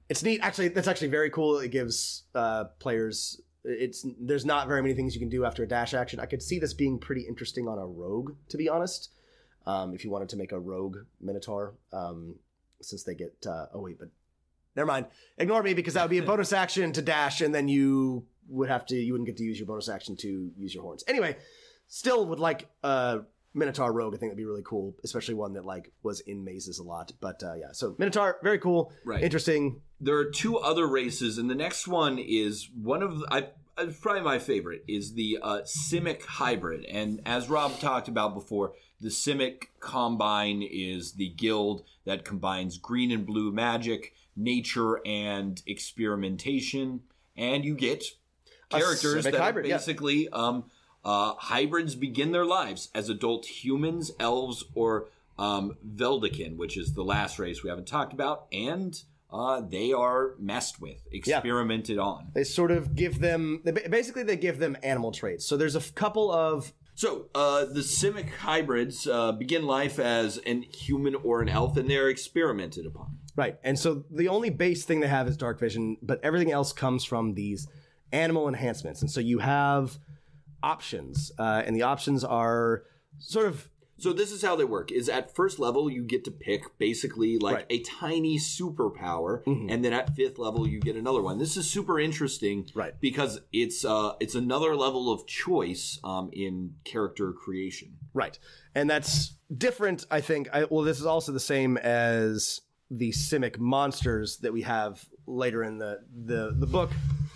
S3: It's neat. Actually, that's actually very cool. It gives uh, players. It's there's not very many things you can do after a dash action. I could see this being pretty interesting on a rogue, to be honest. Um, if you wanted to make a rogue Minotaur, um, since they get uh, oh wait, but never mind. Ignore me because that would be a bonus action to dash, and then you would have to you wouldn't get to use your bonus action to use your horns. Anyway, still would like a Minotaur rogue. I think that'd be really cool, especially one that like was in mazes a lot. But uh, yeah, so Minotaur, very cool,
S2: right?
S3: Interesting.
S2: There are two other races, and the next one is one of the, I, uh, probably my favorite is the uh, Simic hybrid. And as Rob talked about before, the Simic Combine is the guild that combines green and blue magic, nature, and experimentation, and you get characters that hybrid, basically yeah. um, uh, hybrids begin their lives as adult humans, elves, or um, Veldikin, which is the last race we haven't talked about, and uh, they are messed with, experimented yeah. on.
S3: They sort of give them, they, basically they give them animal traits. So there's a f- couple of...
S2: So uh, the Simic hybrids uh, begin life as an human or an elf, and they're experimented upon.
S3: Right, and so the only base thing they have is dark vision, but everything else comes from these animal enhancements. And so you have options, uh, and the options are sort of...
S2: So this is how they work, is at first level, you get to pick basically like right. a tiny superpower, mm-hmm. and then at fifth level, you get another one. This is super interesting
S3: right.
S2: because it's uh, it's another level of choice um, in character creation.
S3: Right. And that's different, I think. I, well, this is also the same as the Simic monsters that we have later in the, the, the book,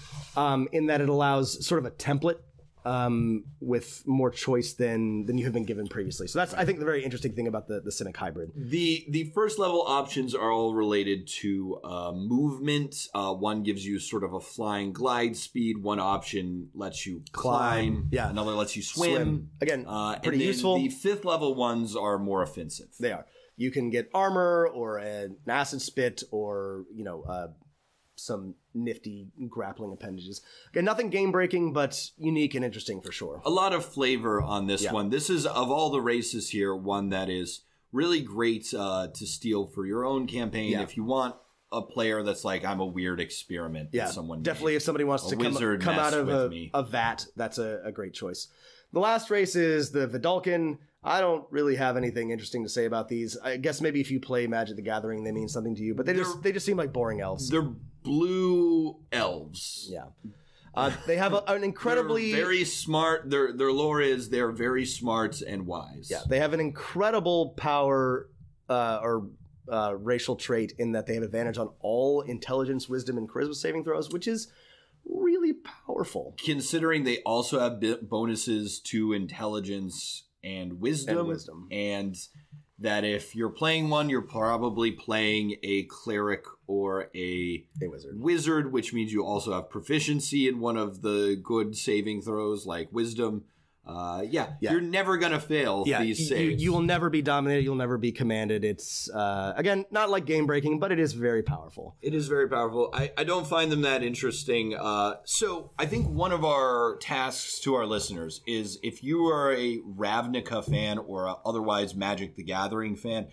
S3: um, in that it allows sort of a template Um, with more choice than than you have been given previously. So that's, I think, the very interesting thing about the, the Simic hybrid.
S2: The the first level options are all related to uh, movement. Uh, one gives you sort of a flying glide speed. One option lets you climb. climb.
S3: Yeah.
S2: Another lets you swim. swim.
S3: Again,
S2: uh,
S3: pretty
S2: and then
S3: useful.
S2: The fifth level ones are more offensive.
S3: They are. You can get armor or an acid spit or, you know, uh, some nifty grappling appendages. Again, nothing game-breaking, but unique and interesting for sure.
S2: A lot of flavor on this
S3: yeah.
S2: one. This is, of all the races here, one that is really great uh, to steal for your own campaign. Yeah. If you want a player that's like, I'm a weird experiment.
S3: Yeah,
S2: that someone
S3: definitely
S2: made.
S3: if somebody wants
S2: a
S3: to come, come out of a, a vat, that's a, a great choice. The last race is the Vidalkin. I don't really have anything interesting to say about these. I guess maybe if you play Magic the Gathering, they mean something to you, but they they're, just they just seem like boring elves.
S2: They're blue elves.
S3: Yeah. Uh, they have a, an incredibly...
S2: They're very smart. Their their lore is they're very smart and wise.
S3: Yeah, they have an incredible power uh, or uh, racial trait in that they have advantage on all intelligence, wisdom, and charisma saving throws, which is really powerful.
S2: Considering they also have bonuses to intelligence and wisdom,
S3: and wisdom,
S2: and that if you're playing one, you're probably playing a cleric or a,
S3: a wizard.
S2: wizard, which means you also have proficiency in one of the good saving throws like wisdom. Uh, yeah,
S3: yeah,
S2: you're never going to fail
S3: yeah,
S2: these
S3: you,
S2: saves.
S3: You will never be dominated. You'll never be commanded. It's, uh, again, not like game breaking, but it is very powerful.
S2: It is very powerful. I, I don't find them that interesting. Uh, so I think one of our tasks to our listeners is if you are a Ravnica fan or a otherwise Magic the Gathering fan,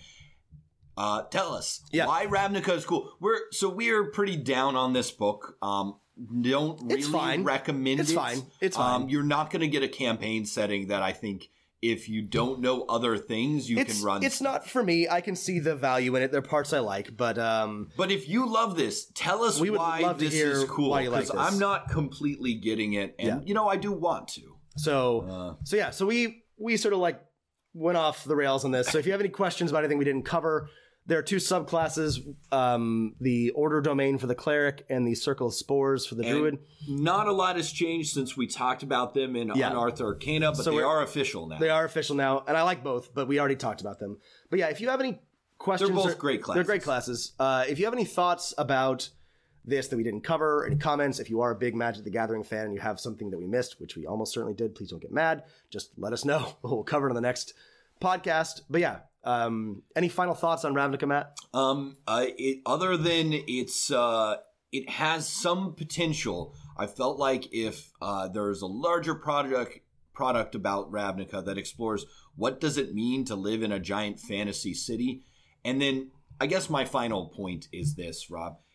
S2: uh, tell us
S3: yeah.
S2: why Ravnica is cool. We're so we're pretty down on this book. Um, don't really
S3: it's fine.
S2: recommend
S3: it's
S2: it.
S3: It's fine. It's fine.
S2: Um, you're not going to get a campaign setting that I think if you don't know other things, you
S3: it's,
S2: can run.
S3: It's not for me. I can see the value in it. There are parts I like, but um,
S2: but if you love this, tell us
S3: we would
S2: why
S3: love to
S2: this
S3: hear
S2: is cool.
S3: why you like
S2: Because
S3: this.
S2: I'm not completely getting it, and
S3: Yeah.
S2: you know I do want to.
S3: So
S2: Uh,
S3: so yeah. So we we sort of like went off the rails on this. So if you have any questions about anything we didn't cover, there are two subclasses, um, the Order Domain for the Cleric and the Circle of Spores for the
S2: and
S3: Druid.
S2: Not a lot has changed since we talked about them in
S3: Yeah.
S2: Unearthed Arcana, but
S3: So
S2: they
S3: we're-
S2: are official now.
S3: They are official now, and I like both, but we already talked about them. But yeah, if you have any questions...
S2: They're both
S3: or-
S2: great classes.
S3: They're great classes. Uh, if you have any thoughts about this that we didn't cover, any comments, if you are a big Magic the Gathering fan and you have something that we missed, which we almost certainly did, please don't get mad. Just let us know. We'll cover it on the next podcast. But yeah, um, any final thoughts on Ravnica, Matt?
S2: Um, uh, it, other than it's, uh, it has some potential. I felt like if uh, there's a larger project product about Ravnica that explores what does it mean to live in a giant fantasy city, and then I guess my final point is this, Rob,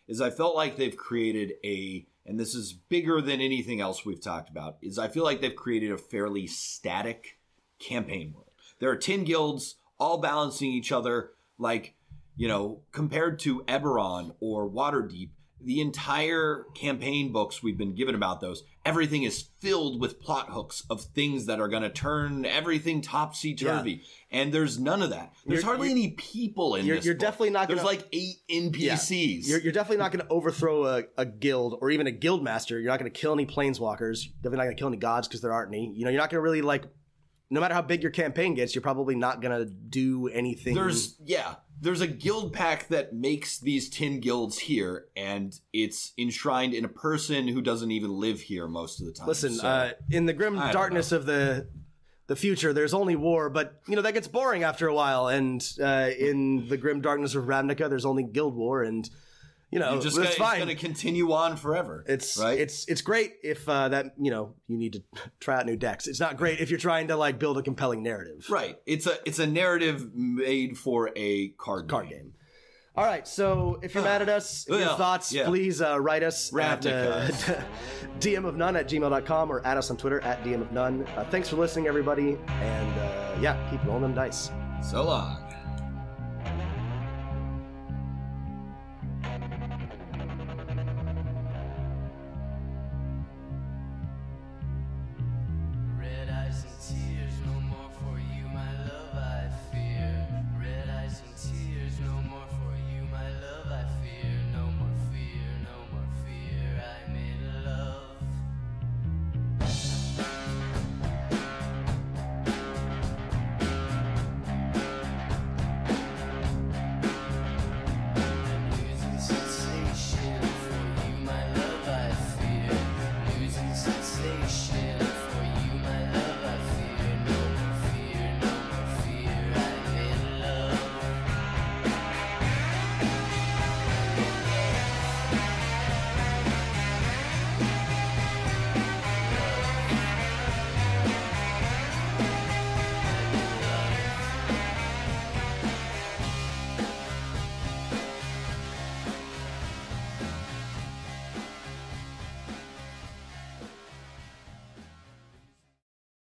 S2: is I felt like they've created a, and this is bigger than anything else we've talked about, is I feel like they've created a fairly static campaign world. There are ten guilds all balancing each other, like, you know, compared to Eberron or Waterdeep, the entire campaign books we've been given about those, everything is filled with plot hooks of things that are going to turn everything topsy-turvy. Yeah. And there's none of that. There's you're,
S3: hardly
S2: you're, any people in
S3: you're,
S2: this
S3: You're
S2: book.
S3: definitely not going to...
S2: There's like eight N P Cs.
S3: Yeah. You're, you're definitely not going to overthrow a, a guild or even a guildmaster. You're not going to kill any planeswalkers. You're definitely not going to kill any gods because there aren't any. You know, you're not going to really, like... No matter how big your campaign gets, you're probably not going to do anything.
S2: There's, yeah, there's a guild pack that makes these ten guilds here, and it's enshrined in a person who doesn't even live here most of the time.
S3: Listen,
S2: so,
S3: uh, in the grim darkness of the the future, there's only war, but, you know, that gets boring after a while. And uh, in the grim darkness of Ravnica, there's only guild war, and... You know,
S2: you just
S3: it's
S2: gonna, going to continue on forever.
S3: It's
S2: right.
S3: It's it's great if uh, that you know you need to try out new decks. It's not great if you're trying to like build a compelling narrative.
S2: Right. It's a it's a narrative made for a card
S3: card
S2: game.
S3: game. All right. So if you're mad at us,
S2: yeah,
S3: your thoughts,
S2: yeah.
S3: please uh, write us
S2: Ravnica.
S3: at uh, D M of none at gmail dot com or add us on Twitter at D M of none. Uh, thanks for listening, everybody, and uh, yeah, keep rolling them dice.
S2: So long.